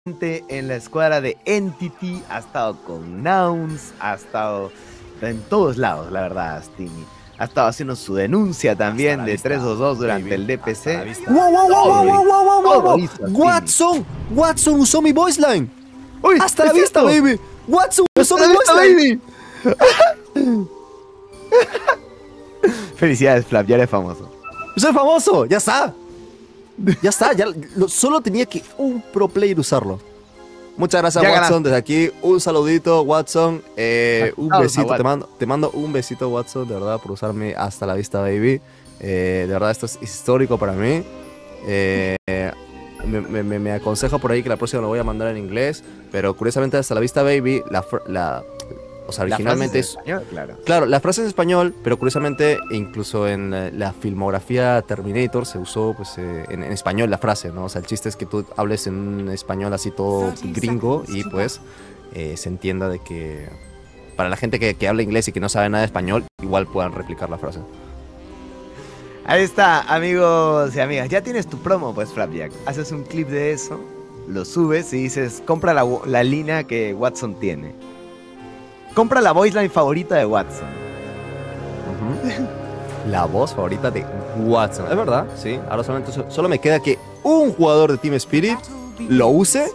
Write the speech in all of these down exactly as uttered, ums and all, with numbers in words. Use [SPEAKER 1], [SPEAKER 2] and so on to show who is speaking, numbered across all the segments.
[SPEAKER 1] en la escuadra de Entity, ha estado con Nouns, ha estado en todos lados, la verdad, Stimi. Ha estado haciendo su denuncia también de tres dos dos durante baby. el D P C.
[SPEAKER 2] ¡Wow, wow, wow, wow, wow, wow, wow, wow! ¡Watson! ¡Watson usó mi voice line!
[SPEAKER 1] Uy,
[SPEAKER 2] ¡Hasta la vista, esto? baby! ¡Watson usó mi voice line!
[SPEAKER 1] baby! Felicidades, Flap, ya eres famoso.
[SPEAKER 2] ¡Soy famoso! ¡Ya está! Ya está, ya lo, solo tenía que un pro player usarlo. Muchas gracias, ya Watson. Ganaste. Desde aquí, un saludito, Watson. Eh, un besito, te mando, te mando un besito, Watson, de verdad, por usarme hasta la vista, baby. Eh, de verdad, esto es histórico para mí. Eh, me, me, me aconseja por ahí que la próxima lo voy a mandar en inglés. Pero curiosamente, hasta la vista, baby, la, la o sea, originalmente es.
[SPEAKER 1] Español, claro.
[SPEAKER 2] Claro, la frase es en español, pero curiosamente, incluso en la, la filmografía Terminator se usó pues, eh, en, en español la frase, ¿no? O sea, el chiste es que tú hables en un español así todo gringo y pues eh, se entienda de que para la gente que, que habla inglés y que no sabe nada de español, igual puedan replicar la frase.
[SPEAKER 1] Ahí está, amigos y amigas. Ya tienes tu promo, pues, Flapjack. Haces un clip de eso, lo subes y dices, compra la, la línea que Watson tiene. Compra la voice line favorita de Watson.
[SPEAKER 2] Uh-huh. La voz favorita de Watson. Es verdad, sí. Ahora solamente solo me queda que un jugador de Team Spirit lo use.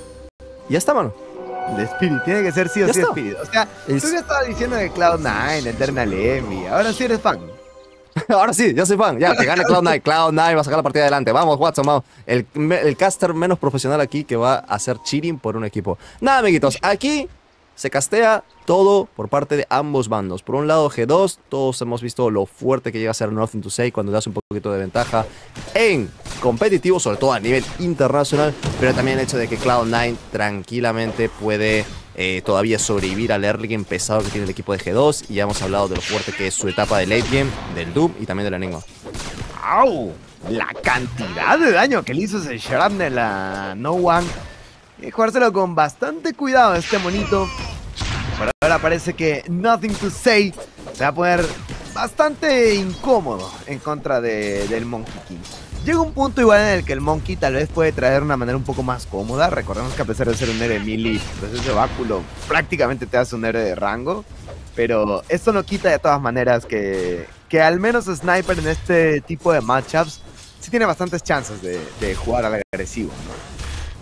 [SPEAKER 2] Y ya está, mano.
[SPEAKER 1] De Spirit, tiene que ser sí o
[SPEAKER 2] ya
[SPEAKER 1] sí
[SPEAKER 2] está.
[SPEAKER 1] Spirit. O sea,
[SPEAKER 2] es...
[SPEAKER 1] tú ya estabas diciendo de Cloud nueve, Eternal Envy. Ahora sí eres fan.
[SPEAKER 2] Ahora sí, ya soy fan. Ya, que gane Cloud nueve. Cloud nueve va a sacar la partida adelante. Vamos, Watson, vamos. El, el caster menos profesional aquí que va a hacer cheating por un equipo. Nada, amiguitos. Aquí se castea todo por parte de ambos bandos. Por un lado G dos, todos hemos visto lo fuerte que llega a ser Nothing to Say cuando das un poquito de ventaja en competitivo, sobre todo a nivel internacional, pero también el hecho de que Cloud nueve tranquilamente puede eh, todavía sobrevivir al early game pesado que tiene el equipo de G dos, y ya hemos hablado de lo fuerte que es su etapa de late game, del Doom y también del Enigma.
[SPEAKER 1] ¡Au! La cantidad de daño que le hizo ese Shrapnel a No One. Y jugárselo con bastante cuidado este monito. Pero ahora parece que Nothing to Say se va a poner bastante incómodo en contra de, del Monkey King. Llega un punto igual en el que el Monkey tal vez puede traer una manera un poco más cómoda. Recordemos que a pesar de ser un héroe melee, pues ese báculo prácticamente te hace un héroe de rango. Pero esto no quita de todas maneras que, que al menos Sniper en este tipo de matchups sí tiene bastantes chances de, de jugar al agresivo, ¿no?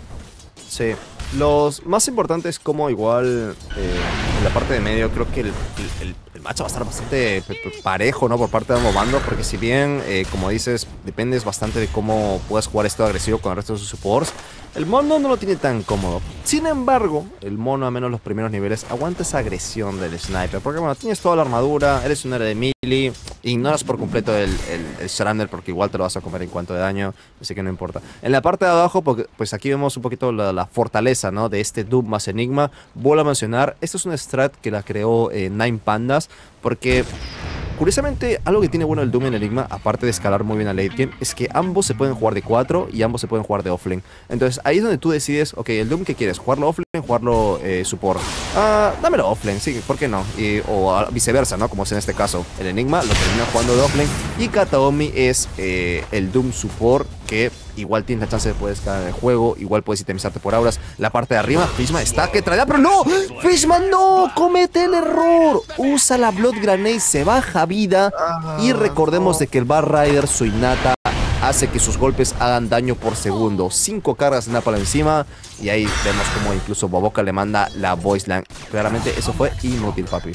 [SPEAKER 2] Sí, los más importantes como igual eh, en la parte de medio, creo que el, el, el match va a estar bastante parejo, ¿no? Por parte de ambos bandos, porque si bien, eh, como dices, dependes bastante de cómo puedas jugar esto agresivo con el resto de sus supports, el mono no lo tiene tan cómodo. Sin embargo, el mono, a menos los primeros niveles, aguanta esa agresión del sniper, porque bueno, tienes toda la armadura, eres un héroe de melee, ignoras por completo el, el, el Shrapnel porque igual te lo vas a comer en cuanto de daño, así que no importa. En la parte de abajo, porque, pues aquí vemos un poquito la, la fortaleza, ¿no? De este Doom más Enigma. Vuelvo a mencionar, esto es una strat que la creó eh, Nine Pandas, porque curiosamente, algo que tiene bueno el Doom en Enigma, aparte de escalar muy bien a late game, es que ambos se pueden jugar de cuatro y ambos se pueden jugar de offlane. Entonces ahí es donde tú decides, ok, el Doom que quieres, jugarlo offlane, jugarlo eh, support. Ah, dámelo offlane, sí, ¿por qué no? Y, o a, viceversa, ¿no? Como es en este caso. El Enigma lo termina jugando de offlane y Kataomi es eh, el Doom support que igual tienes la chance de poder escalar en el juego, igual puedes itemizarte por auras. La parte de arriba, Fishman está que trae, pero no, Fishman no, comete el error. Usa la Blood Grenade, se baja vida y recordemos de que el Bar Rider, su innata, hace que sus golpes hagan daño por segundo. Cinco cargas de Napalm encima y ahí vemos como incluso Boboka le manda la voice line. Claramente eso fue inútil, papi.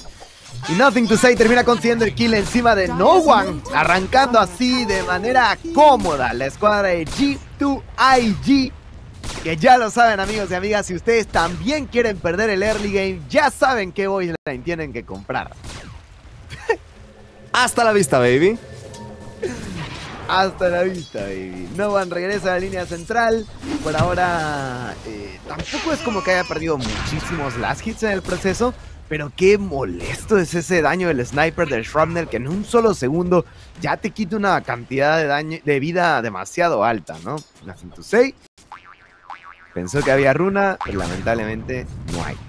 [SPEAKER 1] Y Nothing to Say termina consiguiendo el kill encima de No One, arrancando así de manera cómoda la escuadra de G dos I G. Que ya lo saben, amigos y amigas, si ustedes también quieren perder el early game, ya saben qué voice line tienen que comprar.
[SPEAKER 2] Hasta la vista, baby.
[SPEAKER 1] Hasta la vista, baby. No One regresa a la línea central. Por ahora, eh, tampoco es como que haya perdido muchísimos last hits en el proceso. Pero qué molesto es ese daño del sniper del Shrapnel, que en un solo segundo ya te quita una cantidad de daño de vida demasiado alta, ¿no? Nothing to Say pensó que había runa, pero lamentablemente no hay.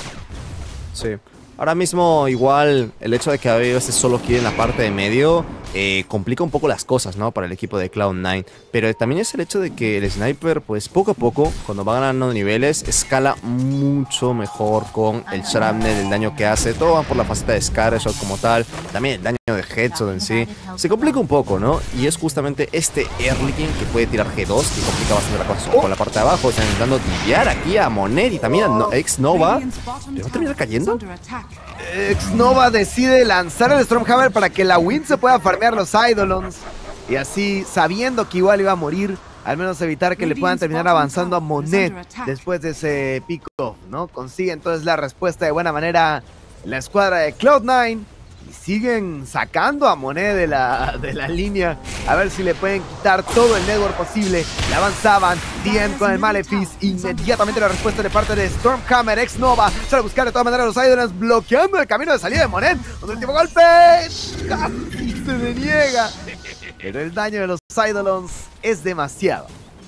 [SPEAKER 2] Sí. Ahora mismo igual el hecho de que ha habido este solo kill en la parte de medio eh, complica un poco las cosas, ¿no? Para el equipo de Cloud nine. Pero también es el hecho de que el Sniper, pues poco a poco, cuando va ganando niveles, escala mucho mejor con el Shrapnel, el daño que hace. Todo va por la faceta de Scattershot como tal. También el daño de Headshot en sí. Se complica un poco, ¿no? Y es justamente este Erliking que puede tirar G dos, que complica bastante la cosa con la parte de abajo. Están intentando diviar aquí a Monet y también a no X-Nova. ¿Le va a terminar cayendo?
[SPEAKER 1] X-Nova decide lanzar el Stormhammer para que la Win se pueda farmear los Eidolons. Y así, sabiendo que igual iba a morir, al menos evitar que le puedan terminar avanzando a Monet después de ese pick-off, ¿no? Consigue entonces la respuesta de buena manera la escuadra de Cloud nine. Y siguen sacando a Monet de la, de la línea. A ver si le pueden quitar todo el network posible. Le avanzaban. D M con el Malefice. Inmediatamente la respuesta de parte de Stormhammer. X-Nova sale a buscar de todas maneras a los Eidolons, bloqueando el camino de salida de Monet. Un último golpe. Casi se deniega. Pero el daño de los Eidolons es demasiado.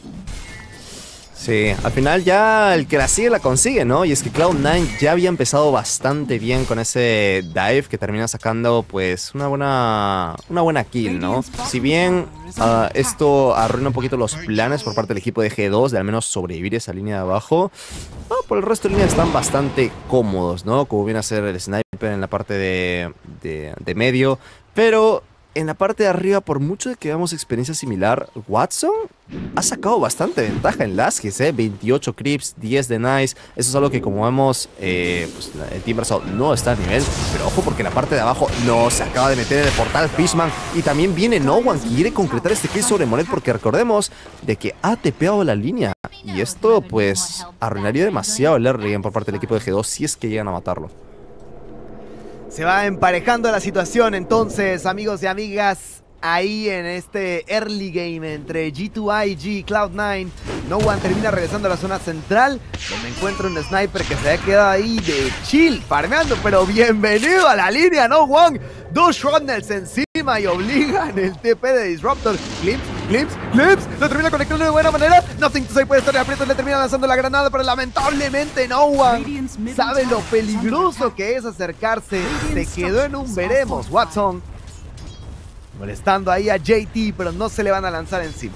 [SPEAKER 2] Sí, al final ya el que la sigue la consigue, ¿no? Y es que Cloud nine ya había empezado bastante bien con ese dive que termina sacando pues una buena una buena kill, ¿no? Si bien uh, esto arruina un poquito los planes por parte del equipo de G dos de al menos sobrevivir esa línea de abajo, no, por el resto de líneas están bastante cómodos, ¿no? Como viene a ser el sniper en la parte de, de, de medio, pero en la parte de arriba, por mucho de que veamos experiencia similar, Watson ha sacado bastante ventaja en Lashes, ¿eh? veintiocho creeps, diez de nice. Eso es algo que, como vemos, eh, pues, el Team Assault no está a nivel. Pero ojo, porque en la parte de abajo no se acaba de meter en el portal Fishman. Y también viene No One, que quiere concretar este kill sobre Monet, porque recordemos de que ha tepeado la línea. Y esto, pues, arruinaría demasiado el early game por parte del equipo de G dos si es que llegan a matarlo.
[SPEAKER 1] Se va emparejando la situación entonces, amigos y amigas, ahí en este early game entre G dos I y G Cloud nine. No One termina regresando a la zona central, donde encuentra un sniper que se ha quedado ahí de chill, farmeando, pero bienvenido a la línea, No One. Dos Shrapnels encima y obligan el T P de Disruptor. Glimpse, Glimpse, Glimpse, lo termina conectando de buena manera. Nothing to Say puede estar en aprietos, le termina lanzando la granada, pero lamentablemente No One sabe lo peligroso que es acercarse. Se quedó en un veremos. Watson molestando ahí a J T, pero no se le van a lanzar encima.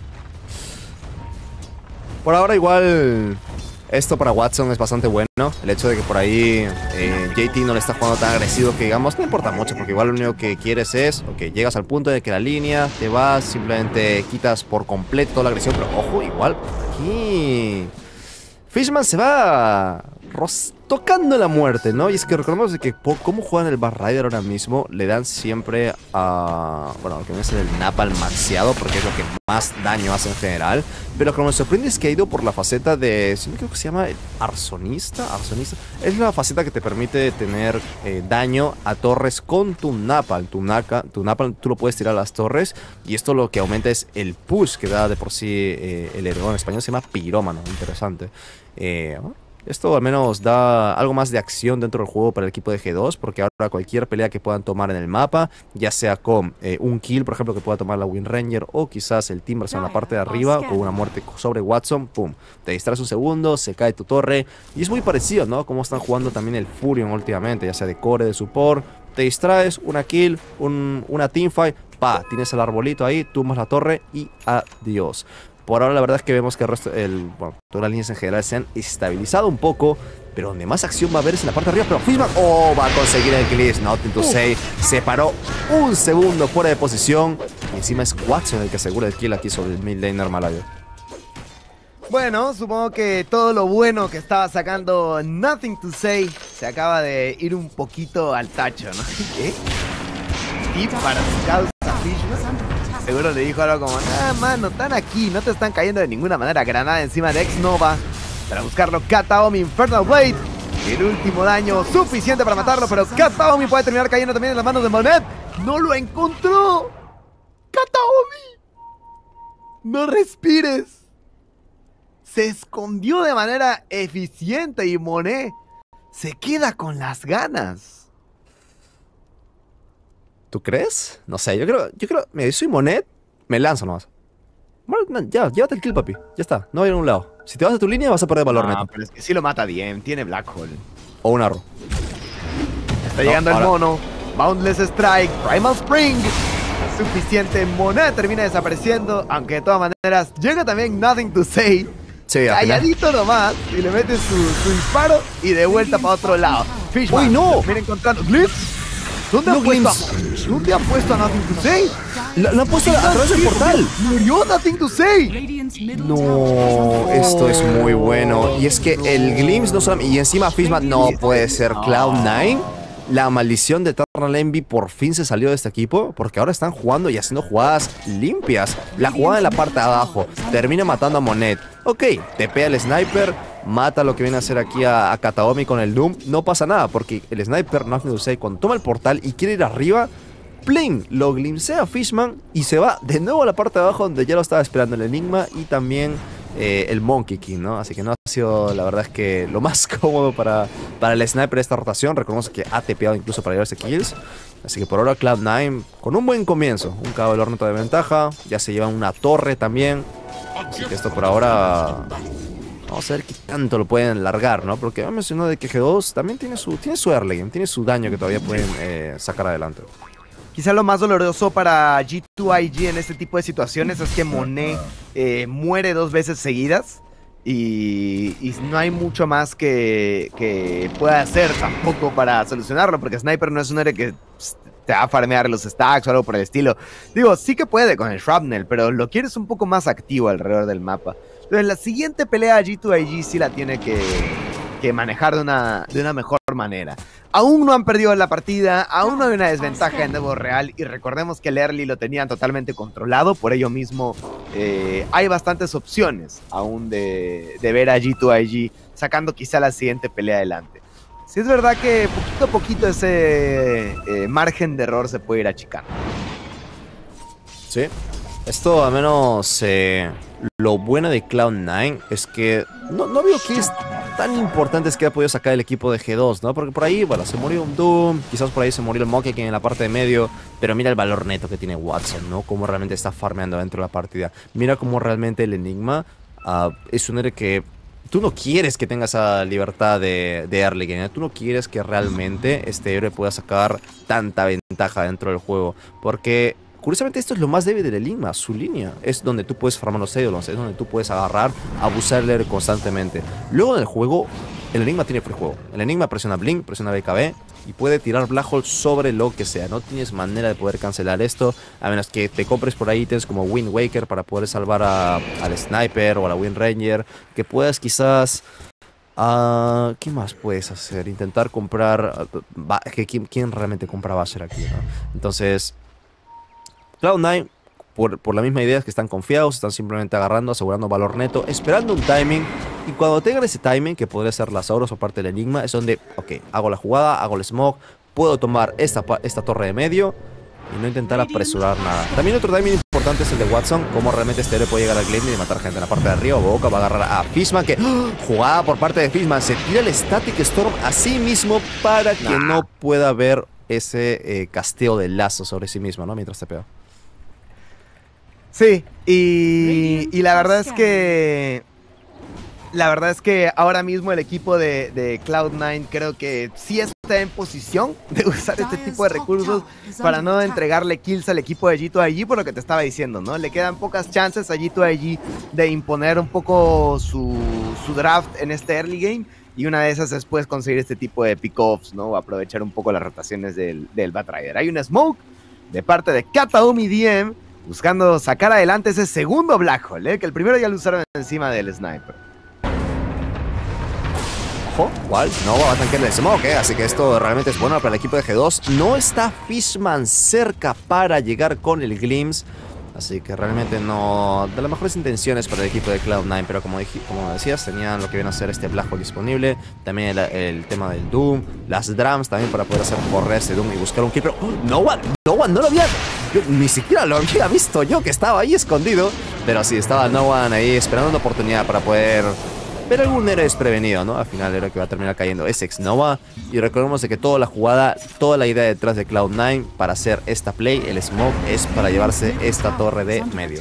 [SPEAKER 2] Por ahora igual esto para Watson es bastante bueno. El hecho de que por ahí eh, J T no le está jugando tan agresivo que digamos, no importa mucho, porque igual lo único que quieres es, ok, llegas al punto de que la línea te vas, simplemente quitas por completo toda la agresión, pero ojo, igual aquí Fishman se va tocando la muerte, ¿no? Y es que recordemos de que por cómo juegan el Bar Rider ahora mismo, le dan siempre a... bueno, lo que viene a ser el Napalm maxeado, porque es lo que más daño hace en general. Pero lo que me sorprende es que ha ido por la faceta de... si no creo que se llama el Arsonista. Arsonista. Es la faceta que te permite tener eh, daño a torres con tu Napalm. Tu, naca, tu Napalm tú lo puedes tirar a las torres. Y esto lo que aumenta es el push que da de por sí eh, el héroe. En español se llama pirómano. Interesante. Eh... Esto al menos da algo más de acción dentro del juego para el equipo de G dos, porque ahora cualquier pelea que puedan tomar en el mapa, ya sea con eh, un kill, por ejemplo, que pueda tomar la Wind Ranger, o quizás el Timbersaw en la parte de arriba, con una muerte sobre Watson, pum, te distraes un segundo, se cae tu torre, y es muy parecido, ¿no? Como están jugando también el Furion últimamente, ya sea de core, de support, te distraes, una kill, un, una teamfight, pa, tienes el arbolito ahí, tumbas la torre y adiós. Por ahora la verdad es que vemos que el resto, el, bueno, todas las líneas en general se han estabilizado un poco, pero donde más acción va a haber es en la parte de arriba. Pero Fishman, oh, va a conseguir el glitch, nothing to say. Se paró un segundo fuera de posición. Y encima es Watson el que asegura el kill aquí sobre el mid laner malayo.
[SPEAKER 1] Bueno, supongo que todo lo bueno que estaba sacando Nothing to Say se acaba de ir un poquito al tacho, ¿no? ¿Qué? Y para su causa Fishman seguro le dijo algo como, ah, mano, están aquí, no te están cayendo de ninguna manera. Granada encima de X-Nova para buscarlo. Kataomi, Infernal Blade. El último daño suficiente para matarlo, pero Kataomi puede terminar cayendo también en las manos de Monet. ¡No lo encontró! ¡Kataomi! ¡No respires! Se escondió de manera eficiente y Monet se queda con las ganas.
[SPEAKER 2] ¿Tú crees? No sé, yo creo, yo creo, mira, soy Monet, me lanzo nomás. Bueno, no, ya, llévate el kill, papi. Ya está, no va a ir a un lado. Si te vas a tu línea vas a perder valor,
[SPEAKER 1] no,
[SPEAKER 2] neto.
[SPEAKER 1] Pero es que sí lo mata bien, tiene Black Hole.
[SPEAKER 2] O un arrow.
[SPEAKER 1] Está llegando no, el mono. Boundless Strike, Primal Spring. suficiente. Moneda termina desapareciendo, aunque de todas maneras llega también Nothing to Say.
[SPEAKER 2] Sí,
[SPEAKER 1] calladito nomás, y le mete su, su disparo y de vuelta para otro lado. Fishman,
[SPEAKER 2] ¡Uy, no!
[SPEAKER 1] Mira encontrando Glimpse. ¿Dónde
[SPEAKER 2] No,
[SPEAKER 1] han puesto a,
[SPEAKER 2] Glimpse.
[SPEAKER 1] ¿Dónde han puesto a Nothing to Say?
[SPEAKER 2] Lo, lo han puesto a través del portal.
[SPEAKER 1] Murió Nothing to Say.
[SPEAKER 2] No, esto es muy bueno. Y es que el Glimpse no solamente... Y encima Fishman no puede ser Cloud nine. La maldición de Eternal Envy por fin se salió de este equipo, porque ahora están jugando y haciendo jugadas limpias. La jugada en la parte de abajo termina matando a Monet. Ok, te pega el sniper, mata lo que viene a hacer aquí a, a Kataomi con el Doom. No pasa nada, porque el sniper Nothing to Say, cuando toma el portal y quiere ir arriba, ¡pling! Lo glimpsea a Fishman y se va de nuevo a la parte de abajo donde ya lo estaba esperando el Enigma y también eh, el Monkey King, ¿no? Así que no ha sido, la verdad es que lo más cómodo para, para el sniper de esta rotación. Recordemos que ha tepeado incluso para llevarse kills. Así que por ahora Cloud nine con un buen comienzo. Un cabo del horno de ventaja. Ya se lleva una torre también. Así que esto por ahora... Vamos a ver qué tanto lo pueden largar, ¿no? Porque me mencionó de que G dos también tiene su, tiene su early game, tiene su daño que todavía pueden eh, sacar adelante.
[SPEAKER 1] Quizá lo más doloroso para G dos I G en este tipo de situaciones es que Monet eh, muere dos veces seguidas y, y no hay mucho más que, que pueda hacer tampoco para solucionarlo, porque Sniper no es un héroe que pss, te va a farmear los stacks o algo por el estilo. Digo, sí que puede con el Shrapnel, pero lo quieres un poco más activo alrededor del mapa. Entonces la siguiente pelea G dos I G sí la tiene que, que manejar de una, de una mejor manera. Aún no han perdido la partida, aún no hay una desventaja en Evo Real y recordemos que el early lo tenían totalmente controlado, por ello mismo eh, hay bastantes opciones aún de, de ver a G dos I G sacando quizá la siguiente pelea adelante. Sí es verdad que poquito a poquito ese eh, margen de error se puede ir achicando.
[SPEAKER 2] Sí, esto al menos eh, lo bueno de Cloud nine es que no, no veo que es tan importante es que ha podido sacar el equipo de G dos, ¿no? Porque por ahí, bueno, se murió un Doom, quizás por ahí se murió el Monkey King en la parte de medio, pero mira el valor neto que tiene Watson, ¿no? Cómo realmente está farmeando dentro de la partida. Mira cómo realmente el Enigma uh, es un héroe que tú no quieres que tenga esa libertad de, de early game, ¿eh? Tú no quieres que realmente este héroe pueda sacar tanta ventaja dentro del juego, porque... Curiosamente esto es lo más débil del Enigma, su línea. Es donde tú puedes farmar los Eidolons, es donde tú puedes agarrar, abusar del héroe constantemente. Luego del juego, el Enigma tiene free juego. El Enigma presiona Blink, presiona B K B y puede tirar Black Hole sobre lo que sea. No tienes manera de poder cancelar esto, a menos que te compres por ahí ítems como Wind Waker para poder salvar a, al Sniper o a la Wind Ranger. Que puedas quizás... Uh, ¿Qué más puedes hacer? Intentar comprar... Uh, ¿quién, ¿Quién realmente compra Basher aquí, ¿no? Entonces... Cloud nine, por, por la misma idea es que están confiados, están simplemente agarrando, asegurando valor neto, esperando un timing. Y cuando tengan ese timing, que podría ser las auras o parte del Enigma, es donde, ok, hago la jugada, hago el smoke, puedo tomar esta, esta torre de medio y no intentar apresurar nada. También otro timing importante es el de Watson, cómo realmente este héroe puede llegar al Glimmer y matar gente en la parte de arriba. Boca va a agarrar a Fishman, que ¡oh! Jugada por parte de Fishman, se tira el Static Storm a sí mismo para que nah. no pueda ver ese eh, casteo de lazo sobre sí mismo, ¿no? Mientras te pega.
[SPEAKER 1] Sí, y, y la verdad es que la verdad es que ahora mismo el equipo de, de Cloud nine creo que sí está en posición de usar este tipo de recursos para no entregarle kills al equipo de G dos I G, por lo que te estaba diciendo, ¿no? Le quedan pocas chances a G dos I G de imponer un poco su, su draft en este early game, y una de esas es pues conseguir este tipo de pick-offs, ¿no? Aprovechar un poco las rotaciones del, del Batrider. Hay un smoke de parte de Kataomi D M buscando sacar adelante ese segundo Black Hole, ¿eh? Que el primero ya lo usaron encima del Sniper.
[SPEAKER 2] Ojo, igual no va a tanquear el smoke, ¿eh? Así que esto realmente es bueno para el equipo de G dos. No está Fishman cerca para llegar con el Glimpse, así que realmente no de las mejores intenciones para el equipo de Cloud nine, pero como, dije, como decías, tenían lo que viene a ser este Black Hole disponible, también el, el tema del Doom, las drums también para poder hacer correr este Doom y buscar un kill, pero ¡oh! No One, No One, no lo había, yo, ni siquiera lo había visto yo que estaba ahí escondido, pero sí, estaba No One ahí esperando una oportunidad para poder ver algún héroe desprevenido, ¿no? Al final el héroe que va a terminar cayendo es X-Nova. Y recordemos de que toda la jugada, toda la idea detrás de Cloud nine para hacer esta play, el smoke, es para llevarse esta torre de medio.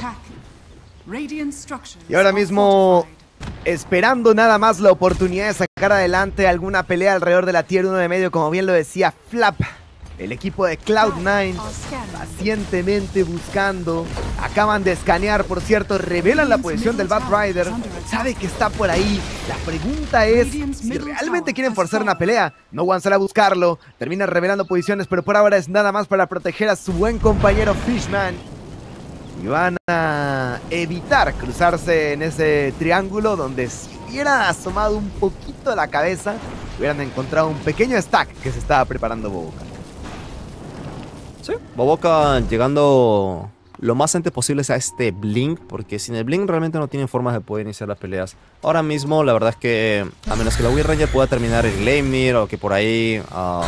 [SPEAKER 1] Y ahora mismo, esperando nada más la oportunidad de sacar adelante alguna pelea alrededor de la tier uno de medio, como bien lo decía Flap. El equipo de Cloud nueve pacientemente buscando. Acaban de escanear, por cierto, revelan la posición del Bat Rider. Sabe que está por ahí. La pregunta es si realmente quieren forzar una pelea. No One sale a buscarlo. Termina revelando posiciones, pero por ahora es nada más para proteger a su buen compañero Fishman. Y van a evitar cruzarse en ese triángulo donde si hubiera asomado un poquito la cabeza, hubieran encontrado un pequeño stack que se estaba preparando Boboka.
[SPEAKER 2] Sí, Boboka llegando lo más antes posible a este Blink, porque sin el Blink realmente no tienen formas de poder iniciar las peleas. Ahora mismo la verdad es que a menos que la Weird Ranger pueda terminar el Gleipnir o que por ahí uh,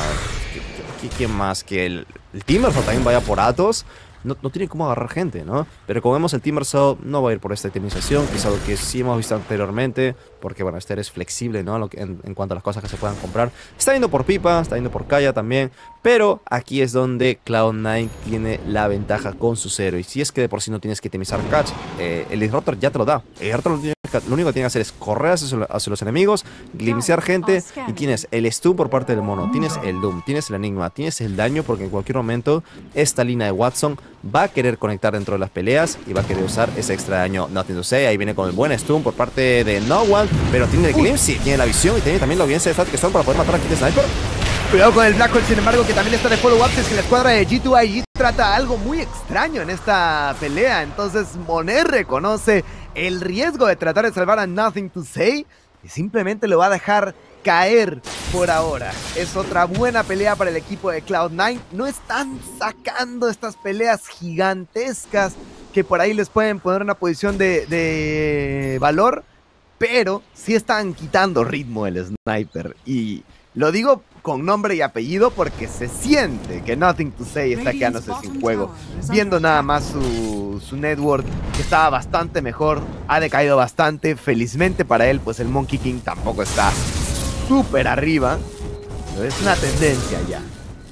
[SPEAKER 2] ¿quién más? Que el, el Timbersaw también vaya por Atos. No, no tiene cómo agarrar gente, ¿no? Pero como vemos, el Timbersaw no va a ir por esta itemización, que es algo que sí hemos visto anteriormente, porque bueno, este es flexible, ¿no? En, en cuanto a las cosas que se puedan comprar. Está yendo por Pipa, está yendo por Kaya también, pero aquí es donde Cloud nueve tiene la ventaja con su cero. Y si es que de por sí no tienes que itemizar catch, eh, el Disruptor ya te lo da. El Disruptor lo, lo único que tiene que hacer es correr hacia, hacia los enemigos, glimpsear gente, y tienes el stun por parte del mono, tienes el Doom, tienes el enigma, tienes el daño, porque en cualquier momento esta línea de Watson va a querer conectar dentro de las peleas y va a querer usar ese extra daño. Nothing to say, ahí viene con el buen stun por parte de No One, pero tiene el glimpse, sí, tiene la visión y tiene también la audiencia de Static Storm para poder matar a Kid Sniper.
[SPEAKER 1] Cuidado con el Black Hole, sin embargo, que también está de follow-up. Es que la escuadra de G dos I G trata algo muy extraño en esta pelea. Entonces Monet reconoce el riesgo de tratar de salvar a Nothing to Say y simplemente lo va a dejar caer por ahora. Es otra buena pelea para el equipo de Cloud nueve. No están sacando estas peleas gigantescas que por ahí les pueden poner una posición de, de valor, pero sí están quitando ritmo el sniper. Y lo digo con nombre y apellido porque se siente que Nothing to Say está quedándose sin juego. Viendo nada más su, su network, que estaba bastante mejor, ha decaído bastante. Felizmente para él, pues el Monkey King tampoco está súper arriba, pero es una tendencia ya.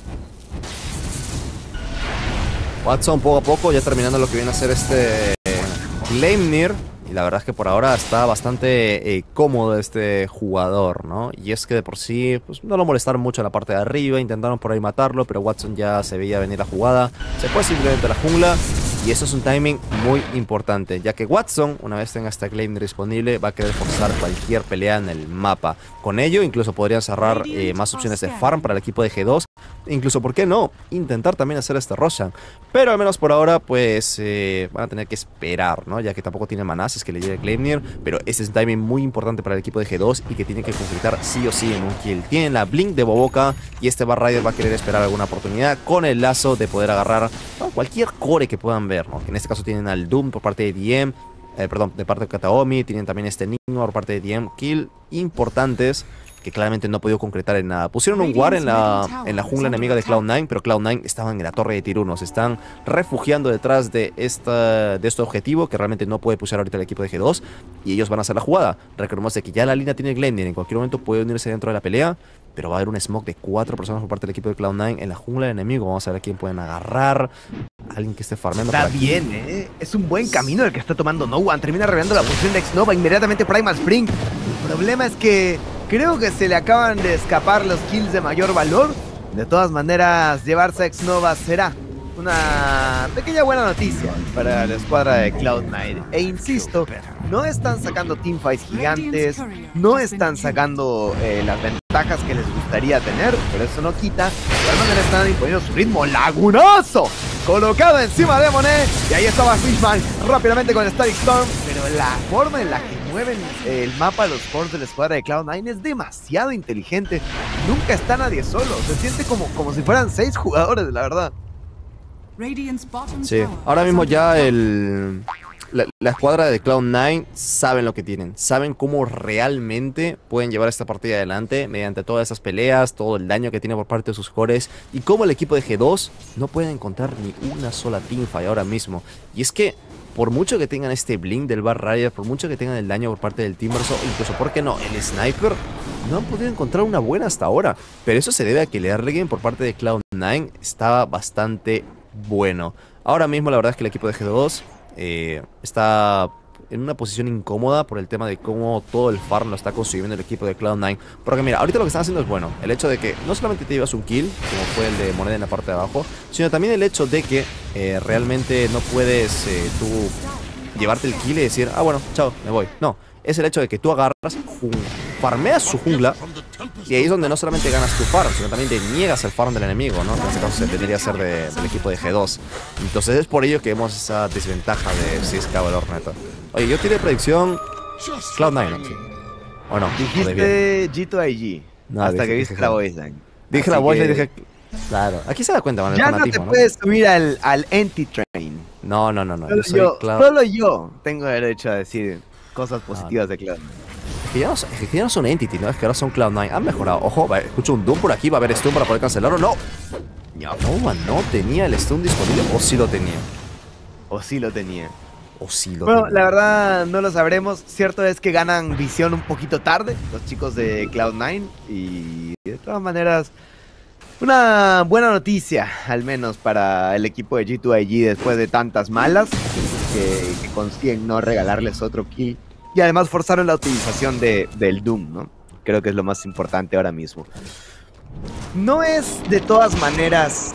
[SPEAKER 2] Watson poco a poco ya terminando lo que viene a ser este Gleipnir. Y la verdad es que por ahora está bastante eh, cómodo este jugador, ¿no? Y es que de por sí, pues no lo molestaron mucho en la parte de arriba, intentaron por ahí matarlo, pero Watson ya se veía venir la jugada, se fue simplemente a la jungla. Y eso es un timing muy importante, ya que Watson, una vez tenga esta Gleipnir disponible, va a querer forzar cualquier pelea en el mapa. Con ello, incluso podrían cerrar eh, más opciones de farm para el equipo de G dos. Incluso, ¿por qué no? Intentar también hacer este Roshan. Pero al menos por ahora, pues, eh, van a tener que esperar, ¿no? Ya que tampoco tiene manás, es que le llegue Gleipnir. Pero este es un timing muy importante para el equipo de G dos y que tiene que concretar sí o sí en un kill. Tienen la Blink de Boboka y este Bat Rider va a querer esperar alguna oportunidad con el lazo de poder agarrar, ¿no?, cualquier core que puedan ver, ¿no? Que en este caso tienen al Doom por parte de D M, eh, perdón, de parte de Kataomi, tienen también este Enigma por parte de D M, kill importantes que claramente no ha podido concretar en nada. Pusieron un War en la, en la jungla enemiga de Cloud nueve, pero Cloud nueve estaban en la torre de Tiruno, se están refugiando detrás de, esta, de este objetivo que realmente no puede pushear ahorita el equipo de G dos y ellos van a hacer la jugada. Recordemos de que ya la línea tiene Gleipnir, en cualquier momento puede unirse dentro de la pelea, pero va a haber un smoke de cuatro personas por parte del equipo de Cloud nueve en la jungla del enemigo. Vamos a ver a quién pueden agarrar. Alguien que esté farmeando.
[SPEAKER 1] Está bien, ¿eh? Es un buen camino el que está tomando No One. Termina revelando la posición de X-Nova. Inmediatamente Primal Spring. El problema es que creo que se le acaban de escapar los kills de mayor valor. De todas maneras, llevarse a X-Nova será una pequeña buena noticia para la escuadra de Cloud nueve. E insisto, no están sacando teamfights gigantes, no están sacando eh, las ventajas que les gustaría tener, pero eso no quita. De igual manera están imponiendo su ritmo. ¡Lagunazo! Colocado encima de Monet. Y ahí estaba Fishman rápidamente con el Static Storm. Pero la forma en la que mueven el mapa los cores de la escuadra de Cloud nueve es demasiado inteligente. Nunca está nadie solo. Se siente como, como si fueran seis jugadores, la verdad.
[SPEAKER 2] Sí, ahora mismo ya el... La, la escuadra de Cloud nueve saben lo que tienen, saben cómo realmente pueden llevar esta partida adelante mediante todas esas peleas, todo el daño que tiene por parte de sus cores y cómo el equipo de G dos no puede encontrar ni una sola teamfight ahora mismo. Y es que por mucho que tengan este blink del Bat Rider, por mucho que tengan el daño por parte del Timbersaw, incluso, ¿por qué no?, el Sniper, no han podido encontrar una buena hasta ahora. Pero eso se debe a que el early game por parte de Cloud nueve estaba bastante bueno. Ahora mismo la verdad es que el equipo de G dos eh, está en una posición incómoda por el tema de cómo todo el farm lo está consiguiendo el equipo de Cloud nueve. Porque mira, ahorita lo que están haciendo es bueno. El hecho de que no solamente te llevas un kill, como fue el de Moneda en la parte de abajo, sino también el hecho de que eh, realmente no puedes eh, tú llevarte el kill y decir, ah bueno, chao, me voy. No, es el hecho de que tú agarras, farmeas su jungla, y ahí es donde no solamente ganas tu farm, sino también te niegas el farm del enemigo, ¿no? En este caso se tendría que ser de, del equipo de G dos. Entonces es por ello que vemos esa desventaja de Cisca Valor, neta. Oye, yo tiré predicción Cloud nueve, ¿no? Sí. ¿O no?
[SPEAKER 1] Dijiste G dos I G.
[SPEAKER 2] No,
[SPEAKER 1] hasta
[SPEAKER 2] dije,
[SPEAKER 1] que viste
[SPEAKER 2] dije,
[SPEAKER 1] la voiceline.
[SPEAKER 2] Dije
[SPEAKER 1] Así
[SPEAKER 2] la voice
[SPEAKER 1] que...
[SPEAKER 2] y dije... Claro, aquí se da cuenta, man, el
[SPEAKER 1] ya no te
[SPEAKER 2] fanatismo, ¿no?
[SPEAKER 1] puedes subir al, al Anti-Train.
[SPEAKER 2] No, no, no, no.
[SPEAKER 1] Solo
[SPEAKER 2] Yo soy
[SPEAKER 1] yo,
[SPEAKER 2] Cloud...
[SPEAKER 1] solo yo tengo derecho a decir cosas positivas
[SPEAKER 2] ah,
[SPEAKER 1] de Cloud.
[SPEAKER 2] Es que, ya no, es que ya no son Entity, ¿no? Es que ahora son Cloud nueve. Han mejorado. Ojo, va, escucho un Doom por aquí. Va a haber stun para poder cancelarlo. ¡No! No, no, no tenía el stun disponible. O sí lo tenía.
[SPEAKER 1] O sí lo tenía.
[SPEAKER 2] O sí lo
[SPEAKER 1] Bueno,
[SPEAKER 2] tenía.
[SPEAKER 1] la verdad no lo sabremos. Cierto es que ganan visión un poquito tarde los chicos de Cloud nueve. Y de todas maneras, una buena noticia, al menos para el equipo de G dos I G después de tantas malas, que, que consiguen no regalarles otro kill. Y además forzaron la utilización de, del Doom, ¿no? Creo que es lo más importante ahora mismo. No es de todas maneras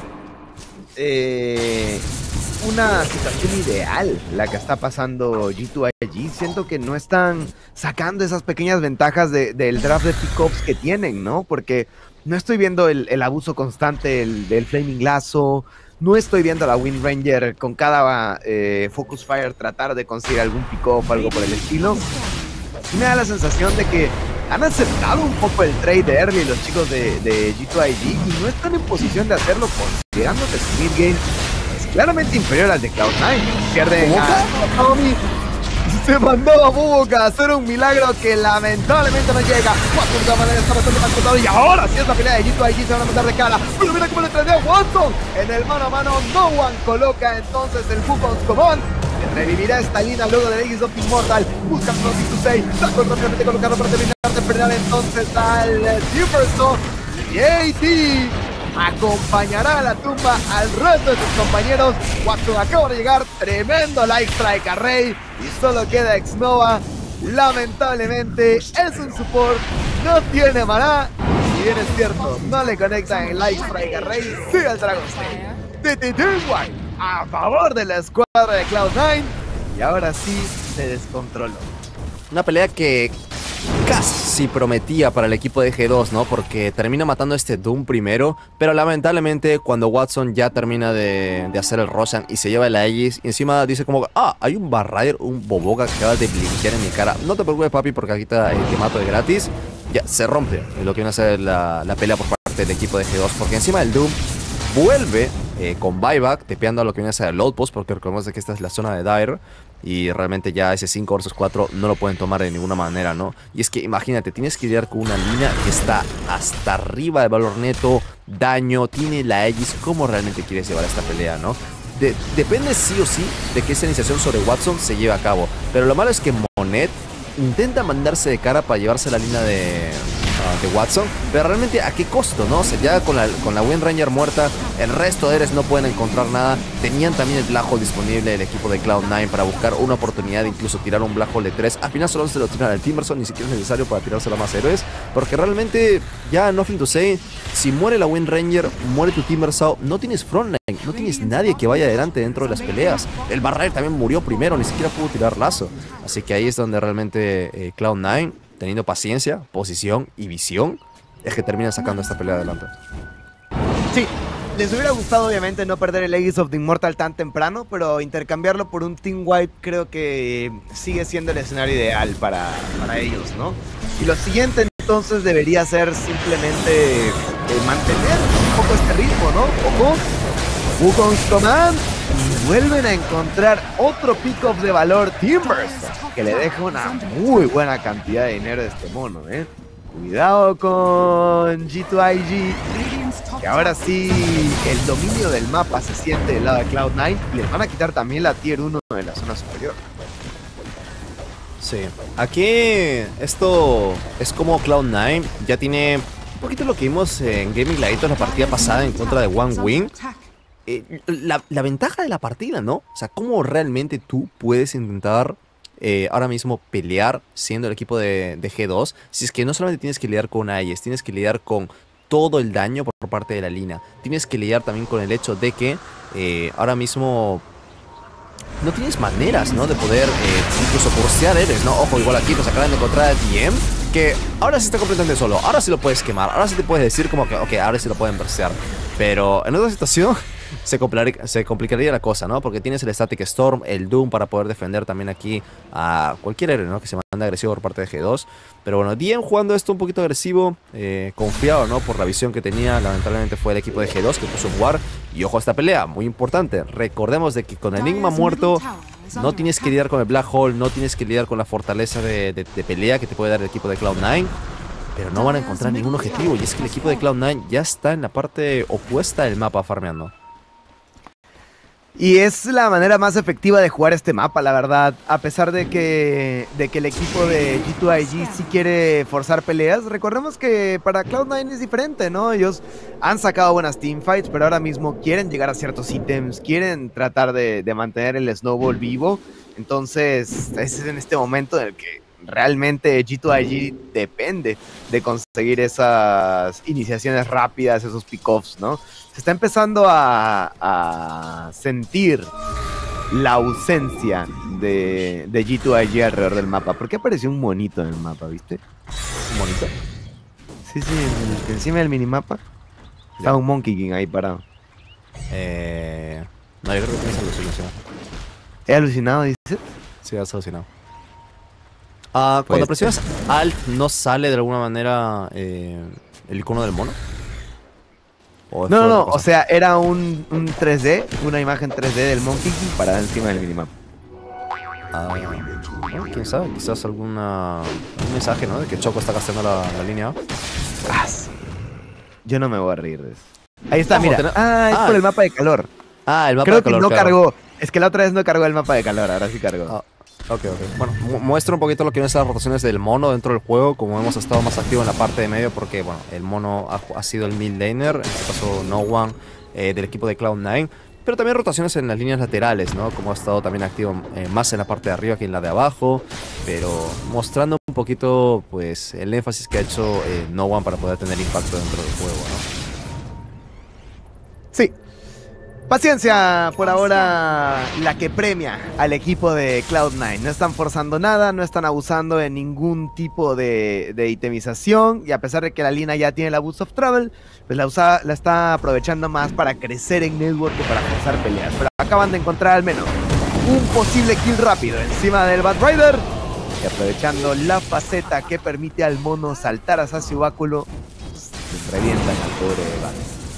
[SPEAKER 1] eh, una situación ideal la que está pasando G dos I G. Siento que no están sacando esas pequeñas ventajas de, del draft de pickups que tienen, ¿no? Porque no estoy viendo el, el abuso constante del, del Flaming Lazo. No estoy viendo a la Wind Ranger con cada eh, Focus Fire tratar de conseguir algún pick-off o algo por el estilo. Y me da la sensación de que han aceptado un poco el trade de early los chicos de, de G dos I G y no están en posición de hacerlo considerando que su mid-game es claramente inferior al de Cloud nueve. Pierden a Tommy. Se mandó a Buboka a hacer un milagro que lamentablemente no llega. Watson de todas maneras está bastante más cortado y ahora sí es la pelea de G dos I G, se van a meter de cara. Pero mira cómo le trae a Watson en el mano a mano. No One coloca entonces el Wukong's Command. Revivirá esta línea luego del Aegis of Immortal. Buscan unos six to seis. Sacó rápidamente colocarlo para terminar de frenar entonces al Jefferson. Y A T acompañará a la tumba al resto de sus compañeros. Watson acaba de llegar. Tremendo Light Strike a Rey. Y solo queda Xnova. Lamentablemente es un support. No tiene maná. Si bien es cierto, no le conectan el Light Strike a Rey. Sigue el Dragon Slayer. D T T White a favor de la escuadra de Cloud nueve. Y ahora sí se descontroló.
[SPEAKER 2] Una pelea que casi prometía para el equipo de G dos, ¿no? Porque termina matando a este Doom primero, pero lamentablemente cuando Watson ya termina de, de hacer el Roshan y se lleva el Aegis, y encima dice como, ah, hay un Barrier, un Boboga que acaba de blinkear en mi cara. No te preocupes, papi, porque aquí te, eh, te mato de gratis. Ya, se rompe lo que viene a ser la, la pelea por parte del equipo de G dos, porque encima el Doom vuelve eh, con buyback, tepeando a lo que viene a ser el outpost, porque recordemos que esta es la zona de Dire. Y realmente ya ese cinco versus cuatro no lo pueden tomar de ninguna manera, ¿no? Y es que imagínate, tienes que lidiar con una línea que está hasta arriba de valor neto, daño, tiene la Aegis. ¿Cómo realmente quieres llevar esta pelea, no? De depende sí o sí de que esa iniciación sobre Watson se lleve a cabo. Pero lo malo es que Monet intenta mandarse de cara para llevarse la línea de... de Watson, pero realmente a qué costo, ¿no? O sea, ya con la, con la Wind Ranger muerta, el resto de Eres no pueden encontrar nada. Tenían también el Black Hole disponible el equipo de Cloud nueve para buscar una oportunidad de incluso tirar un Black Hole de tres. Al final solo se lo tiran al Timberson, ni siquiera es necesario para tirárselo a más héroes, porque realmente ya nothing to say. Si muere la Wind Ranger, muere tu Timbersaw, no tienes frontline, no tienes nadie que vaya adelante dentro de las peleas. El Barrier también murió primero, ni siquiera pudo tirar lazo. Así que ahí es donde realmente eh, Cloud nueve, teniendo paciencia, posición y visión, es que terminan sacando esta pelea adelante.
[SPEAKER 1] Sí, les hubiera gustado obviamente no perder el Aegis of the Immortal tan temprano, pero intercambiarlo por un Team Wipe creo que sigue siendo el escenario ideal para, para ellos, ¿no? Y lo siguiente entonces debería ser simplemente eh, mantener un poco este ritmo, ¿no? Ojo, Wukong's Command, y vuelven a encontrar otro pick-off de valor, Timbers, que le deja una muy buena cantidad de dinero a este mono, ¿eh? Cuidado con G dos I G, que ahora sí el dominio del mapa se siente del lado de Cloud nueve. Les van a quitar también la tier uno de la zona superior.
[SPEAKER 2] Sí, aquí esto es como Cloud nueve ya tiene un poquito lo que vimos en Gaming Gladiators la partida pasada en contra de One Wing. Eh, la, la ventaja de la partida, ¿no? O sea, cómo realmente tú puedes intentar eh, ahora mismo pelear siendo el equipo de, de G dos, si es que no solamente tienes que lidiar con Ayes, tienes que lidiar con todo el daño por parte de la línea. Tienes que lidiar también con el hecho de que eh, ahora mismo no tienes maneras, ¿no? De poder eh, incluso forcear héroes, ¿no? Ojo, igual aquí nos acaban de encontrar a D M, que ahora sí está completamente solo. Ahora sí lo puedes quemar. Ahora sí te puedes decir como que, ok, ahora sí lo pueden versear. Pero en otra situación se complicaría, se complicaría la cosa, ¿no? Porque tienes el Static Storm, el Doom para poder defender también aquí a cualquier héroe, ¿no? Que se manda agresivo por parte de G dos. Pero bueno, D M jugando esto un poquito agresivo, eh, confiado, ¿no? Por la visión que tenía. Lamentablemente fue el equipo de G dos que puso un War. Y ojo a esta pelea, muy importante. Recordemos de que con Enigma muerto no tienes que lidiar con el Black Hole, no tienes que lidiar con la fortaleza de, de, de pelea que te puede dar el equipo de Cloud nueve. Pero no van a encontrar ningún objetivo. Y es que el equipo de Cloud nueve ya está en la parte opuesta del mapa farmeando.
[SPEAKER 1] Y es la manera más efectiva de jugar este mapa, la verdad. A pesar de que, de que el equipo de G dos I G sí quiere forzar peleas, recordemos que para Cloud nueve es diferente, ¿no? Ellos han sacado buenas teamfights, pero ahora mismo quieren llegar a ciertos ítems, quieren tratar de, de mantener el Snowball vivo. Entonces, es en este momento en el que realmente G dos I G depende de conseguir esas iniciaciones rápidas, esos pick-offs, ¿no? Se está empezando a, a sentir la ausencia de, de G dos I G alrededor del mapa. ¿Por qué apareció un monito en el mapa, viste?
[SPEAKER 2] ¿Un monito?
[SPEAKER 1] Sí, sí, en, encima del minimapa está un Monkey King ahí parado.
[SPEAKER 2] Eh... No, yo creo que tienes alucinación.
[SPEAKER 1] ¿He alucinado, dices?
[SPEAKER 2] Sí, has alucinado. Ah, cuando
[SPEAKER 1] Pues,
[SPEAKER 2] presionas Alt, ¿no sale de alguna manera eh, el icono del mono?
[SPEAKER 1] No, no, no, o sea, era un, un tres D, una imagen tres D del Monkey King parada encima del minimapa.
[SPEAKER 2] Ah, bueno, quién sabe, quizás alguna un mensaje, ¿no? De que Choco está gastando la, la línea.
[SPEAKER 1] Ah, sí. Yo no me voy a reír de eso. Ahí está,
[SPEAKER 2] Ojo,
[SPEAKER 1] mira.
[SPEAKER 2] ten...
[SPEAKER 1] Ah, es
[SPEAKER 2] ah,
[SPEAKER 1] por el mapa de calor.
[SPEAKER 2] Ah, el mapa
[SPEAKER 1] Creo
[SPEAKER 2] de calor.
[SPEAKER 1] que no
[SPEAKER 2] claro.
[SPEAKER 1] cargó. Es que la otra vez no cargó el mapa de calor, ahora sí cargó.
[SPEAKER 2] Ah, ok, ok. Bueno, mu muestra un poquito lo que son las rotaciones del mono dentro del juego, como hemos estado más activo en la parte de medio, porque, bueno, el mono ha, ha sido el mid laner, en este caso No One, eh, del equipo de Cloud nueve. Pero también rotaciones en las líneas laterales, ¿no? Como ha estado también activo eh, más en la parte de arriba que en la de abajo. Pero mostrando un poquito, pues, el énfasis que ha hecho eh, No One para poder tener impacto dentro del juego, ¿no?
[SPEAKER 1] Sí. Paciencia por ahora la que premia al equipo de Cloud nueve. No están forzando nada, no están abusando de ningún tipo de, de itemización. Y a pesar de que la línea ya tiene la Boost of Travel, pues la, usa, la está aprovechando más para crecer en network que para forzar peleas. Pero acaban de encontrar al menos un posible kill rápido encima del Bad Rider. Y aprovechando la faceta que permite al mono saltar hacia su báculo, se revientan al pobre Bad.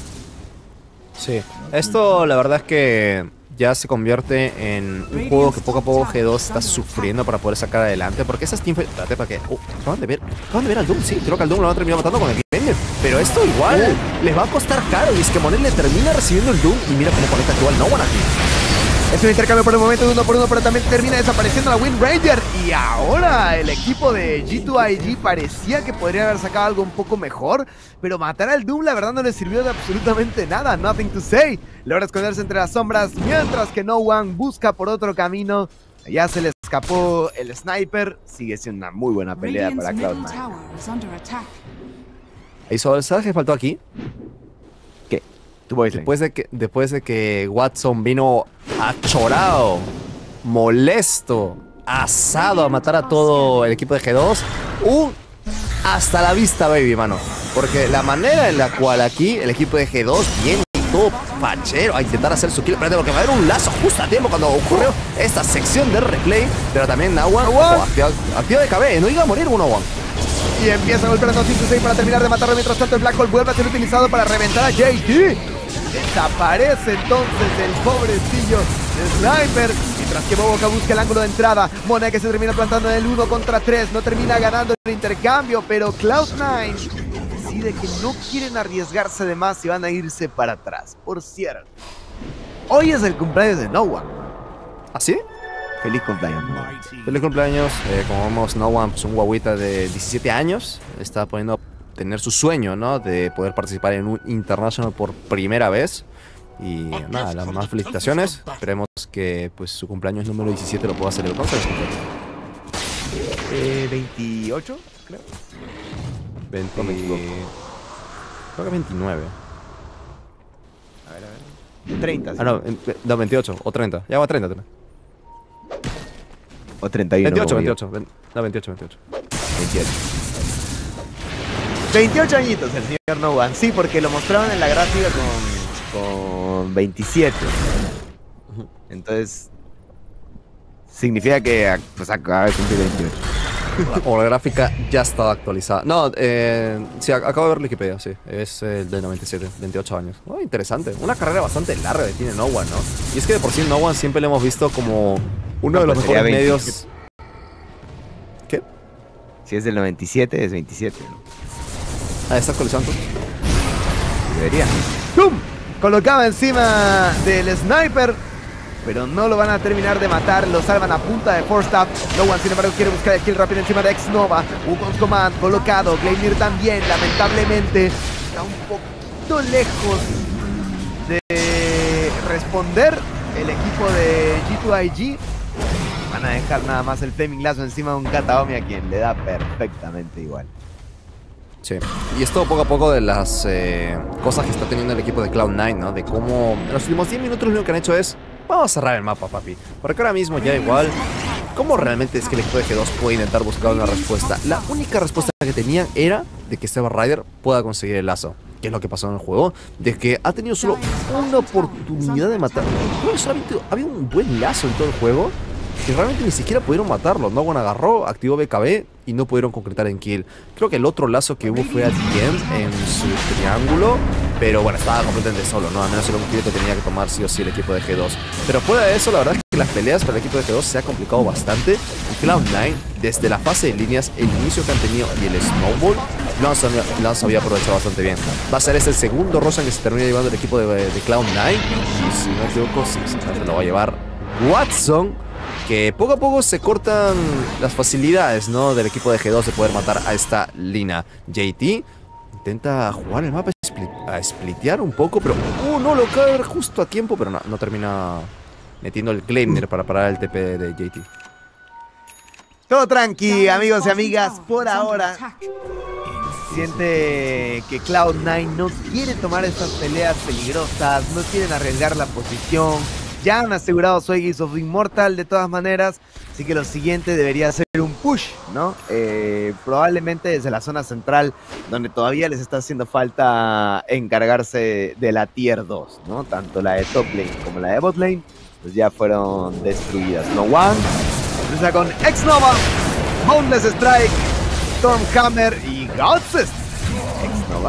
[SPEAKER 2] Sí, esto la verdad es que ya se convierte en un juego que poco a poco G dos está sufriendo para poder sacar adelante. Porque esas teamfights... Espérate, ¿para qué? Oh, acaban de ver, acaban de ver al Doom, sí, creo que al Doom lo van a terminar matando con el Clanger. Pero esto igual les va a costar caro. Y es que Monet le termina recibiendo el Doom. Y mira cómo conecta actual No One aquí.
[SPEAKER 1] Es un intercambio por el momento de uno por uno, pero también termina desapareciendo la Wind Ranger. Y ahora el equipo de G dos I G parecía que podría haber sacado algo un poco mejor, pero matar al Doom la verdad no le sirvió de absolutamente nada. Nothing to say. Logra esconderse entre las sombras, mientras que No One busca por otro camino. Ya se le escapó el sniper. Sigue siendo una muy buena pelea para Cloud nueve.
[SPEAKER 2] ¿Y ¿sabes qué faltó aquí?
[SPEAKER 1] ¿Qué? Tu voice
[SPEAKER 2] Después de que, después de que Watson vino achorado, molesto, asado a matar a todo el equipo de G dos, un hasta la vista, baby, mano. Porque la manera en la cual aquí el equipo de G dos viene todo fachero a intentar hacer su kill. Espérate, porque va a haber un lazo justo a tiempo cuando ocurrió esta sección de replay. Pero también Nawan, ojo, activo, activo de K B, no iba a morir uno one.
[SPEAKER 1] Y empieza a golpear a Nothing to Say para terminar de matarlo. Mientras tanto el Black Hole vuelve a ser utilizado para reventar a J T. Desaparece entonces el pobrecillo Sniper. Mientras que Boboka busca el ángulo de entrada. Monet que se termina plantando en el uno contra tres. No termina ganando el intercambio, pero Cloud nueve decide que no quieren arriesgarse de más y van a irse para atrás. Por cierto, hoy es el cumpleaños de No One.
[SPEAKER 2] ¿Ah, sí?
[SPEAKER 1] Feliz cumpleaños.
[SPEAKER 2] Feliz cumpleaños. Eh, como vemos, No One, pues un guaguita de diecisiete años, está poniendo a tener su sueño, ¿no? De poder participar en un International por primera vez. Y nada, las más felicitaciones. Esperemos que pues su cumpleaños número diecisiete lo pueda celebrar. ¿Cuántos años cumple?
[SPEAKER 1] Eh, veintiocho, creo.
[SPEAKER 2] veinte...
[SPEAKER 1] No me equivoco.
[SPEAKER 2] Creo que veintinueve.
[SPEAKER 1] A ver, a ver. treinta. Sí.
[SPEAKER 2] Ah, no, no, veintiocho o treinta. Ya va treinta.
[SPEAKER 1] O treinta y uno.
[SPEAKER 2] veintiocho, veintiocho. No, veintiocho, veintiocho.
[SPEAKER 1] veintiocho. veintiocho añitos el señor No One. Sí, porque lo mostraban en la gráfica con, con veintisiete. Entonces, significa que pues, acaba de cumplir veintiocho.
[SPEAKER 2] O la gráfica ya estaba actualizada. No, eh, sí, acabo de ver Wikipedia, sí. Es el de noventa y siete, veintiocho años. Oh, interesante. Una carrera bastante larga que tiene No One, ¿no? Y es que de por sí No One siempre le hemos visto como uno
[SPEAKER 1] No,
[SPEAKER 2] de los
[SPEAKER 1] pues
[SPEAKER 2] mejores
[SPEAKER 1] sería
[SPEAKER 2] medios. ¿Qué?
[SPEAKER 1] Si es del noventa y siete, es veintisiete.
[SPEAKER 2] Ah, está actualizando.
[SPEAKER 1] Debería. ¡Pum! Colocaba encima del sniper, pero no lo van a terminar de matar. Lo salvan a punta de Force Tap. No One, sin embargo, quiere buscar el kill rápido encima de X-Nova. Wukong's Command colocado. Gleipnir también, lamentablemente. Está un poquito lejos de responder el equipo de G dos I G. Van a dejar nada más el Flaming Lazo encima de un Kataomi a quien le da perfectamente igual.
[SPEAKER 2] Sí. Y esto poco a poco de las eh, cosas que está teniendo el equipo de Cloud nueve, ¿no? De cómo en los últimos diez minutos lo único que han hecho es vamos a cerrar el mapa, papi. Porque ahora mismo ya igual, ¿cómo realmente es que el equipo de G dos puede intentar buscar una respuesta? La única respuesta que tenían era de que Saber Rider pueda conseguir el lazo. ¿Qué es lo que pasó en el juego? De que ha tenido solo una oportunidad de matar. No, solamente había un buen lazo en todo el juego que realmente ni siquiera pudieron matarlo. No One agarró, activó B K B y no pudieron concretar en kill. Creo que el otro lazo que hubo fue a D M en su triángulo, pero bueno, estaba completamente solo, ¿no? Al menos era un kill que tenía que tomar sí o sí el equipo de G dos. Pero fuera de eso, la verdad es que las peleas para el equipo de G dos se ha complicado bastante. Y Cloud nueve, desde la fase de líneas, el inicio que han tenido y el Snowball, lo han sabido aprovechar bastante bien. Va a ser este el segundo Roshan que se termina llevando el equipo de, de Cloud nueve. Y si no me equivoco, sí, se lo va a llevar Watson, que poco a poco se cortan las facilidades, ¿no? Del equipo de G dos de poder matar a esta Lina. J T intenta jugar el mapa a splitear un poco, pero uh, no lo cae justo a tiempo, pero no, no termina metiendo el Gleipnir para parar el T P de J T.
[SPEAKER 1] Todo tranqui, amigos y amigas, por ahora. Siente que Cloud nueve no quiere tomar estas peleas peligrosas, no quieren arriesgar la posición. Ya han asegurado su Aegis of Immortal de todas maneras, así que lo siguiente debería ser un push, ¿no? Eh, probablemente desde la zona central, donde todavía les está haciendo falta encargarse de la tier dos, ¿no? Tanto la de top lane como la de bot lane, pues ya fueron destruidas. No One empieza con X-Nova, Boundless Strike, Stormhammer y Godsist. X-Nova.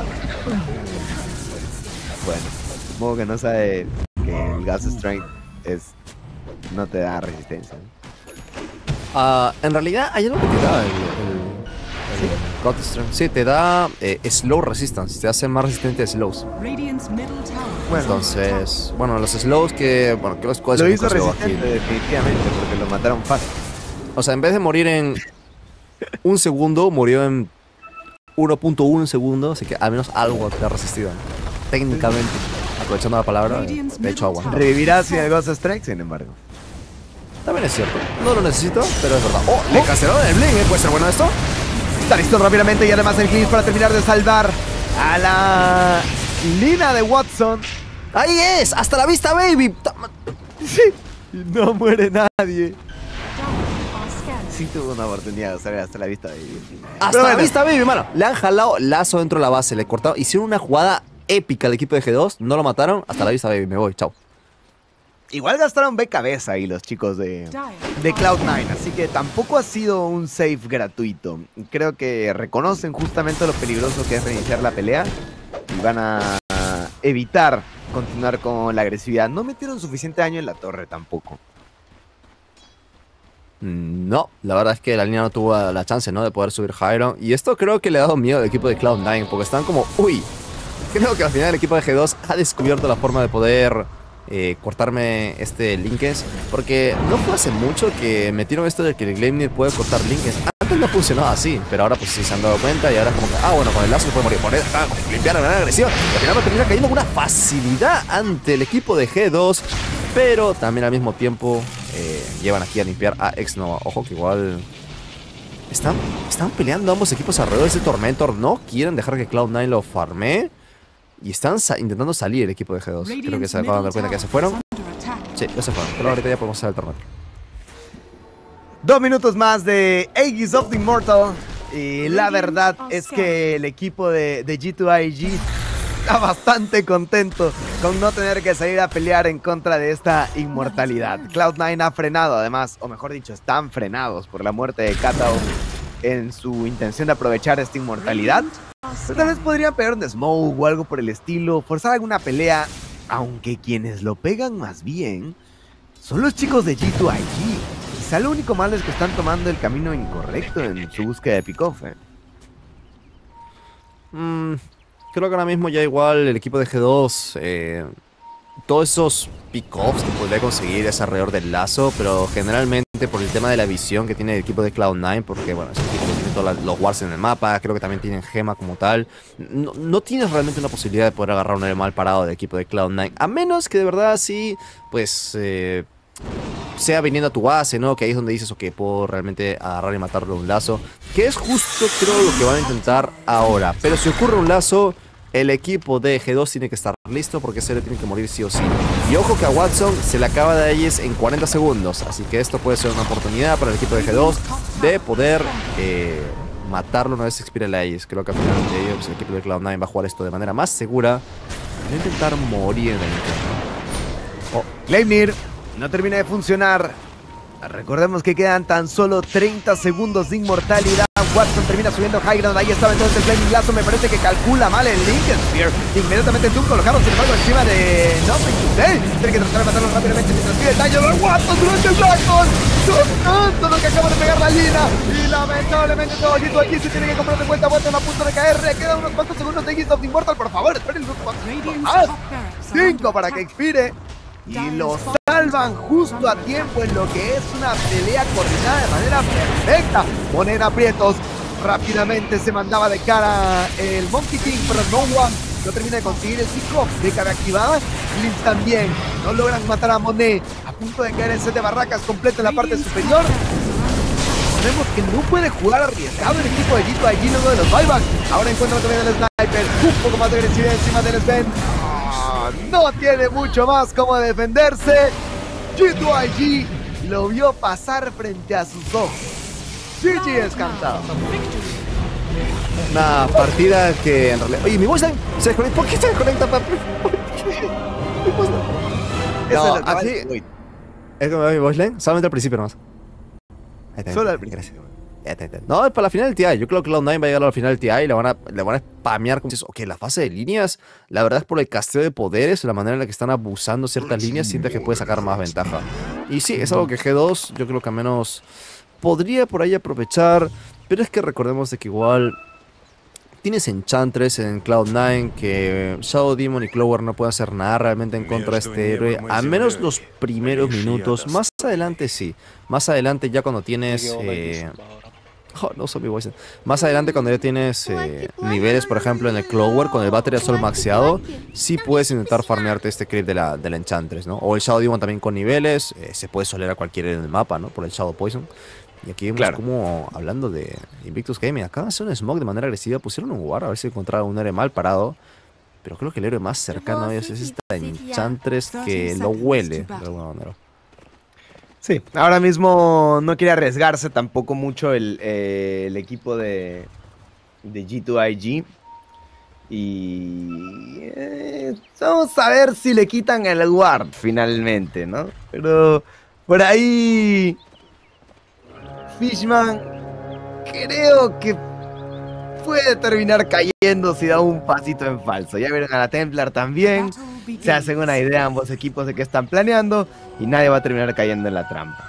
[SPEAKER 1] Bueno, supongo que no sabe que el Gas Strength es, no te da resistencia, ¿no?
[SPEAKER 2] Uh, en realidad hay algo que te da el, el, el ¿Sí? God Strength. Sí, te da eh, slow resistance, te hace más resistente a slows. Bueno, entonces, bueno, los slows que, bueno, que los cuales
[SPEAKER 1] lo hizo resistente definitivamente porque lo mataron fácil.
[SPEAKER 2] O sea, en vez de morir en un segundo, murió en uno punto uno segundo, así que al menos algo te ha resistido, ¿no? Técnicamente. Aprovechando la palabra, de hecho agua.
[SPEAKER 1] Revivirá sin el Ghost Strike, sin embargo.
[SPEAKER 2] También es cierto. No lo necesito, pero es verdad. ¡Oh! Le cancelaron el Blink, ¿eh? ¿Puede ser bueno esto?
[SPEAKER 1] Está listo rápidamente y además el glitch para terminar de salvar a la Lina de Watson.
[SPEAKER 2] ¡Ahí es! ¡Hasta la vista, baby!
[SPEAKER 1] Sí. No muere nadie. Sí tuvo una oportunidad de salir hasta la vista, baby.
[SPEAKER 2] Hasta pero la bueno. vista, baby, mano. Le han jalado lazo dentro de la base, le cortaron. Hicieron una jugada épica al equipo de G dos, no lo mataron, hasta la vista, baby, me voy, chao.
[SPEAKER 1] Igual gastaron B cabeza ahí los chicos de, de Cloud nueve, así que tampoco ha sido un save gratuito. Creo que reconocen justamente lo peligroso que es reiniciar la pelea y van a evitar continuar con la agresividad. No metieron suficiente daño en la torre tampoco.
[SPEAKER 2] No, la verdad es que la línea no tuvo la chance, ¿no? De poder subir Hyron. Y esto creo que le ha dado miedo al equipo de Cloud nueve, porque están como, uy, creo que al final el equipo de G dos ha descubierto la forma de poder eh, cortarme este Linkes. Porque no fue hace mucho que metieron esto de que el Gleipnir puede cortar Linkes. Antes no funcionaba así, pero ahora pues sí se han dado cuenta y ahora como que, ah, bueno, con el lazo se puede morir. Poner, ah, limpiar de manera agresiva. Y al final va a terminar cayendo con una facilidad ante el equipo de G dos. Pero también al mismo tiempo eh, llevan aquí a limpiar a X-Nova. Ojo que igual Están, están peleando ambos equipos alrededor de ese Tormentor. No quieren dejar que Cloud nueve lo farmee. Y están sa intentando salir el equipo de G dos. Creo que se acaban de dar cuenta que se fueron. Sí, ya se fueron. Pero ahorita ya podemos hacer el Tormentor.
[SPEAKER 1] Dos minutos más de Aegis of the Immortal. Y la verdad es que el equipo de, de G dos I G está bastante contento con no tener que salir a pelear en contra de esta inmortalidad. Cloud nueve ha frenado además, o mejor dicho, están frenados por la muerte de Katao en su intención de aprovechar esta inmortalidad. Pero tal vez podrían pegar un smoke o algo por el estilo, forzar alguna pelea, aunque quienes lo pegan más bien son los chicos de G dos I G. Quizá lo único malo es que están tomando el camino incorrecto en su búsqueda de pick-off. ¿eh?
[SPEAKER 2] Mm, creo que ahora mismo ya igual el equipo de G dos, eh, todos esos pick-offs que podría conseguir es alrededor del lazo, pero generalmente por el tema de la visión que tiene el equipo de Cloud nueve, porque bueno, ese equipo tiene todos los wards en el mapa, creo que también tienen gema como tal, no, no tienes realmente una posibilidad de poder agarrar un héroe mal parado del equipo de Cloud nueve, a menos que de verdad sí, pues... Eh, sea viniendo a tu base, ¿no? Que ahí es donde dices, ok, puedo realmente agarrar y matarlo de un lazo. Que es justo, creo, lo que van a intentar ahora. Pero si ocurre un lazo, el equipo de G dos tiene que estar listo porque ese le tiene que morir sí o sí. Y ojo que a Watson se le acaba de Aegis en cuarenta segundos. Así que esto puede ser una oportunidad para el equipo de G dos de poder eh, matarlo una vez expire la Aegis. Creo que al final de ello, pues, el equipo de Cloud nueve va a jugar esto de manera más segura. Va a intentar morir en el intento.
[SPEAKER 1] Oh, Gleipnir no termina de funcionar. Recordemos que quedan tan solo treinta segundos de inmortalidad. Watson termina subiendo high ground. Ahí estaba entonces el Flaming Lazo. Me parece que calcula mal el Linken Sphere. Inmediatamente Doom colocado, sin embargo, encima de Nothing to Say. Tiene que tratar de matarlo rápidamente mientras pide el daño de Watson durante el Blackstone. Todo lo que acaba de pegar la Lina. Y lamentablemente todo G dos aquí se tiene que comprar de vuelta. Watson a punto de caer. Le quedan unos cuantos segundos de Aegis of the Immortal. Por favor, esperen unos cuantos segundos más. Cinco para que expire. Y lo salvan justo a tiempo en lo que es una pelea coordinada de manera perfecta. Ponen aprietos. Rápidamente se mandaba de cara el Monkey King, pero no one no termina de conseguir el pick-off. Deca activada. Blitz también. No logran matar a Monet. A punto de caer en set de barracas completo en la parte superior. Vemos que no puede jugar arriesgado el equipo de G dos I G luego de los buybacks. Ahora encuentra también el sniper. Un poco más de agresividad encima del Sven. No tiene mucho más como defenderse. G dos I G lo vio pasar frente a sus ojos. G G es cantado.
[SPEAKER 2] Una partida que en realidad... Oye, mi voice line se desconecta. ¿Por qué se desconecta, papi? ¿Por qué? No, aquí... Es como mi voice line, solamente al principio nomás. Ahí está,
[SPEAKER 1] Solo al
[SPEAKER 2] principio.
[SPEAKER 1] principio.
[SPEAKER 2] No, es para la final del T I. Yo creo que Cloud nueve va a llegar a la final del T I y le van a, le van a spamear. Como dices, ok, la fase de líneas, la verdad es por el casteo de poderes, la manera en la que están abusando ciertas líneas, sientes que puede sacar más ventaja. Y sí, es algo que G dos, yo creo que al menos podría por ahí aprovechar, pero es que recordemos de que igual tienes Enchantress en Cloud nueve, que Shadow Demon y Clover no pueden hacer nada realmente en contra de este héroe, al menos los primeros minutos. Más adelante sí, más adelante ya cuando tienes... Eh, Oh, no son mi voice. Más adelante cuando ya tienes eh, niveles, por ejemplo en el Clover, con el Battery Assault maxeado, sí puedes intentar farmearte este creep de la, de la Enchantress, ¿no? O el Shadow Demon también con niveles, eh, se puede soler a cualquiera en el mapa, ¿no? Por el Shadow Poison. Y aquí vemos claro. Como, hablando de Invictus Gaming, acá hace un smoke de manera agresiva, pusieron un guard a ver si encontraban un héroe mal parado. Pero creo que el héroe más cercano a ellos es esta Enchantress que lo huele de alguna manera.
[SPEAKER 1] Sí, ahora mismo no quiere arriesgarse tampoco mucho el, eh, el equipo de, de G dos I G. Y eh, vamos a ver si le quitan el ward finalmente, ¿no? Pero por ahí Fishman creo que puede terminar cayendo si da un pasito en falso. Ya vieron a la Templar también. Se hacen una idea ambos equipos de qué están planeando y nadie va a terminar cayendo en la trampa.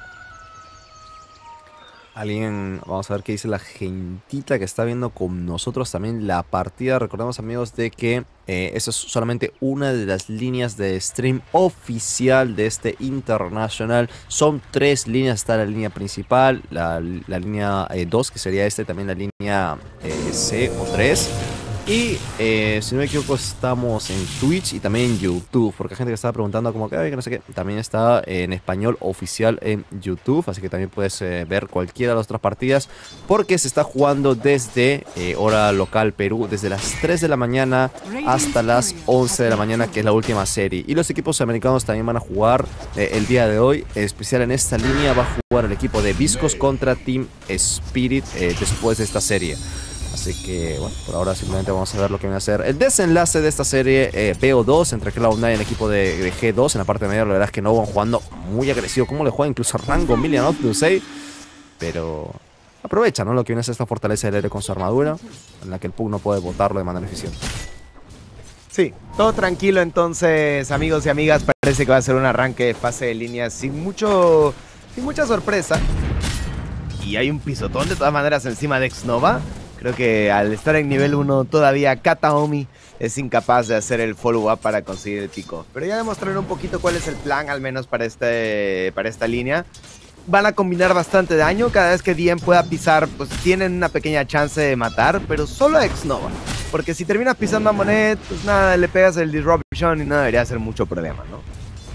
[SPEAKER 2] Alguien, vamos a ver qué dice la gentita que está viendo con nosotros también la partida. Recordemos, amigos, de que eh, esa es solamente una de las líneas de stream oficial de este International. Son tres líneas, está la línea principal, la, la línea dos, eh, que sería este, también la línea eh, C o tres. Y eh, si no me equivoco estamos en Twitch y también en YouTube, porque hay gente que estaba preguntando como que, que no sé qué, también está en español oficial en YouTube, así que también puedes eh, ver cualquiera de las otras partidas, porque se está jugando desde eh, hora local Perú, desde las tres de la mañana hasta las once de la mañana, que es la última serie. Y los equipos americanos también van a jugar eh, el día de hoy, en especial en esta línea va a jugar el equipo de Viscos contra Team Spirit eh, después de esta serie. Así que, bueno, por ahora simplemente vamos a ver lo que viene a ser el desenlace de esta serie eh, B O dos entre Cloud nueve y el equipo de, de G dos. En la parte de medio, la verdad es que no van jugando muy agresivo. Como le juega incluso Rango, Million of Dusei. Pero aprovecha, ¿no? Lo que viene a ser esta fortaleza del aire con su armadura, en la que el Pug no puede botarlo de manera eficiente.
[SPEAKER 1] Sí, todo tranquilo entonces, amigos y amigas. Parece que va a ser un arranque de fase de línea sin mucho, sin mucha sorpresa. Y hay un pisotón de todas maneras encima de Xnova. Creo que al estar en nivel uno todavía Kataomi es incapaz de hacer el follow-up para conseguir el pico. Pero ya demostraron un poquito cuál es el plan, al menos para, este, para esta línea. Van a combinar bastante daño. Cada vez que Diem pueda pisar, pues tienen una pequeña chance de matar, pero solo a Xnova. Porque si terminas pisando a Monet, pues nada, le pegas el Disruption y no debería ser mucho problema, ¿no?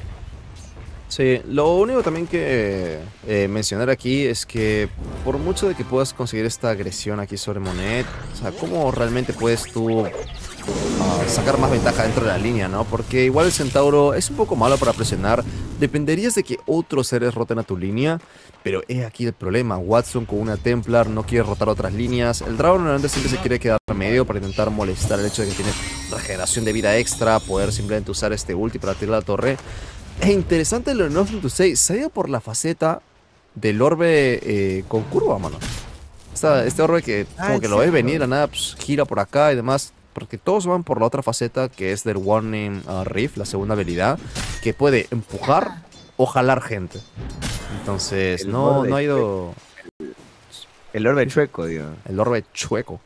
[SPEAKER 2] Sí, lo único también que eh, mencionar aquí es que por mucho de que puedas conseguir esta agresión aquí sobre Monet, o sea, ¿cómo realmente puedes tú uh, sacar más ventaja dentro de la línea, no? Porque igual el Centauro es un poco malo para presionar, dependerías de que otros seres roten a tu línea, pero he aquí el problema, Watson con una Templar no quiere rotar otras líneas, el Dragon normalmente siempre se quiere quedar a medio para intentar molestar el hecho de que tiene regeneración de vida extra, poder simplemente usar este ulti para tirar la torre. Es interesante lo de Nothing to Say. Se ha ido por la faceta del orbe eh, con curva, mano. Esta, este orbe que como que lo ves venir, a nada pues, gira por acá y demás. Porque todos van por la otra faceta que es del Warning uh, Rift, la segunda habilidad, que puede empujar o jalar gente. Entonces, el no, no ha ido...
[SPEAKER 1] El, el orbe chueco, digo.
[SPEAKER 2] El orbe chueco.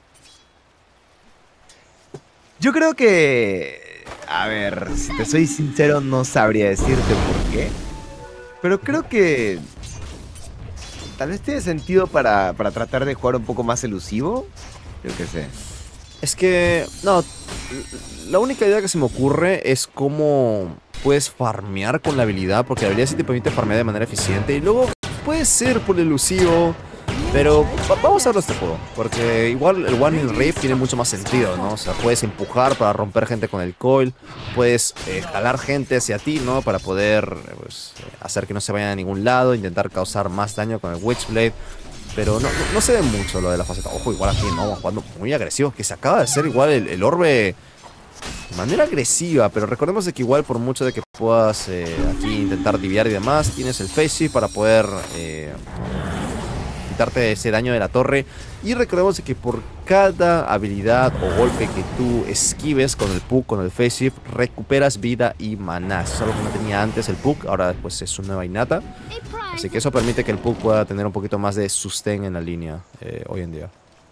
[SPEAKER 1] Yo creo que... A ver, si te soy sincero, no sabría decirte por qué. Pero creo que... tal vez tiene sentido para, para tratar de jugar un poco más elusivo. Yo qué sé.
[SPEAKER 2] Es que... No, la única idea que se me ocurre es cómo puedes farmear con la habilidad. Porque la habilidad sí te permite farmear de manera eficiente. Y luego puede ser por elusivo... Pero vamos a ver este juego, porque igual el One in Rift tiene mucho más sentido, ¿no? O sea, puedes empujar para romper gente con el coil, puedes eh, jalar gente hacia ti, ¿no? Para poder pues, hacer que no se vayan a ningún lado, intentar causar más daño con el Witchblade. Pero no, no, no se ve mucho lo de la faceta. Ojo, igual aquí, ¿no? Jugando muy agresivo, que se acaba de hacer igual el, el orbe de manera agresiva. Pero recordemos de que igual por mucho de que puedas eh, aquí intentar diviar y demás, tienes el face shift para poder... Eh, quitarte ese daño de la torre. Y recordemos que por cada habilidad o golpe que tú esquives con el Pug, con el Face Shift, recuperas vida y maná. Eso es algo que no tenía antes el Pug, ahora después es su nueva innata. Así que eso permite que el Pug pueda tener un poquito más de sustain en la línea eh, hoy en día.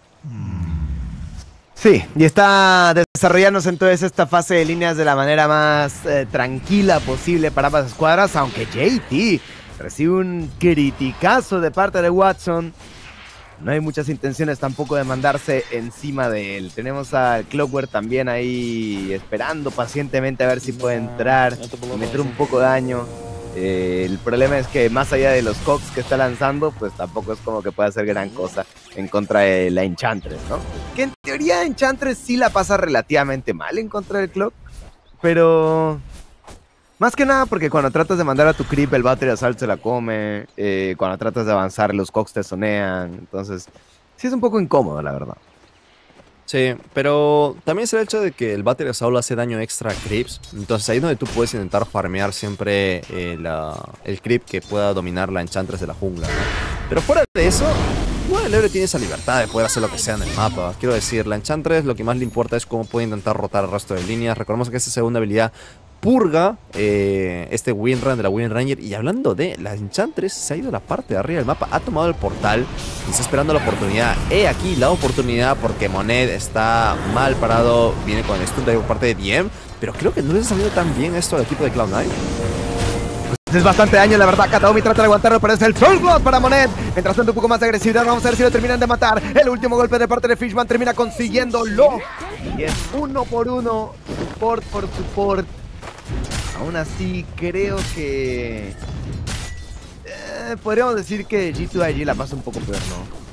[SPEAKER 1] Sí, y está desarrollándose entonces esta fase de líneas de la manera más eh, tranquila posible para ambas escuadras, aunque J T recibe un criticazo de parte de Watson. No hay muchas intenciones tampoco de mandarse encima de él. Tenemos a Clockwork también ahí esperando pacientemente a ver si puede entrar y meter un poco de daño. Eh, el problema es que más allá de los cogs que está lanzando, pues tampoco es como que pueda hacer gran cosa en contra de la Enchantress, ¿no? Que en teoría Enchantress sí la pasa relativamente mal en contra del Clock, pero... más que nada porque cuando tratas de mandar a tu creep, el Battery Assault se la come. Eh, cuando tratas de avanzar, los cogs te sonean. Entonces, sí es un poco incómodo, la verdad.
[SPEAKER 2] Sí, pero también es el hecho de que el Battery Assault hace daño extra a creeps. Entonces ahí es donde tú puedes intentar farmear siempre eh, la, el creep que pueda dominar la Enchantress de la jungla, ¿no? Pero fuera de eso, bueno, el héroe tiene esa libertad de poder hacer lo que sea en el mapa. Quiero decir, la Enchantress lo que más le importa es cómo puede intentar rotar el resto de líneas. Recordemos que esta segunda habilidad purga eh, este Windrun de la Wind Ranger. Y hablando de la Enchantress, se ha ido a la parte de arriba del mapa, ha tomado el portal y está esperando la oportunidad. He aquí la oportunidad porque Monet está mal parado, viene con el stun por parte de Diem, pero creo que no les ha salido tan bien esto al equipo de Cloud nueve.
[SPEAKER 1] Pues es bastante daño, la verdad. Kataomi trata de aguantarlo, pero es el Soul Blood para Monet. Mientras tanto, un poco más de agresividad. Vamos a ver si lo terminan de matar. El último golpe de parte de Fishman termina consiguiéndolo. Y es uno por uno, support por support. Aún así, creo que... Eh, podríamos decir que G dos I G la pasa un poco peor, ¿no?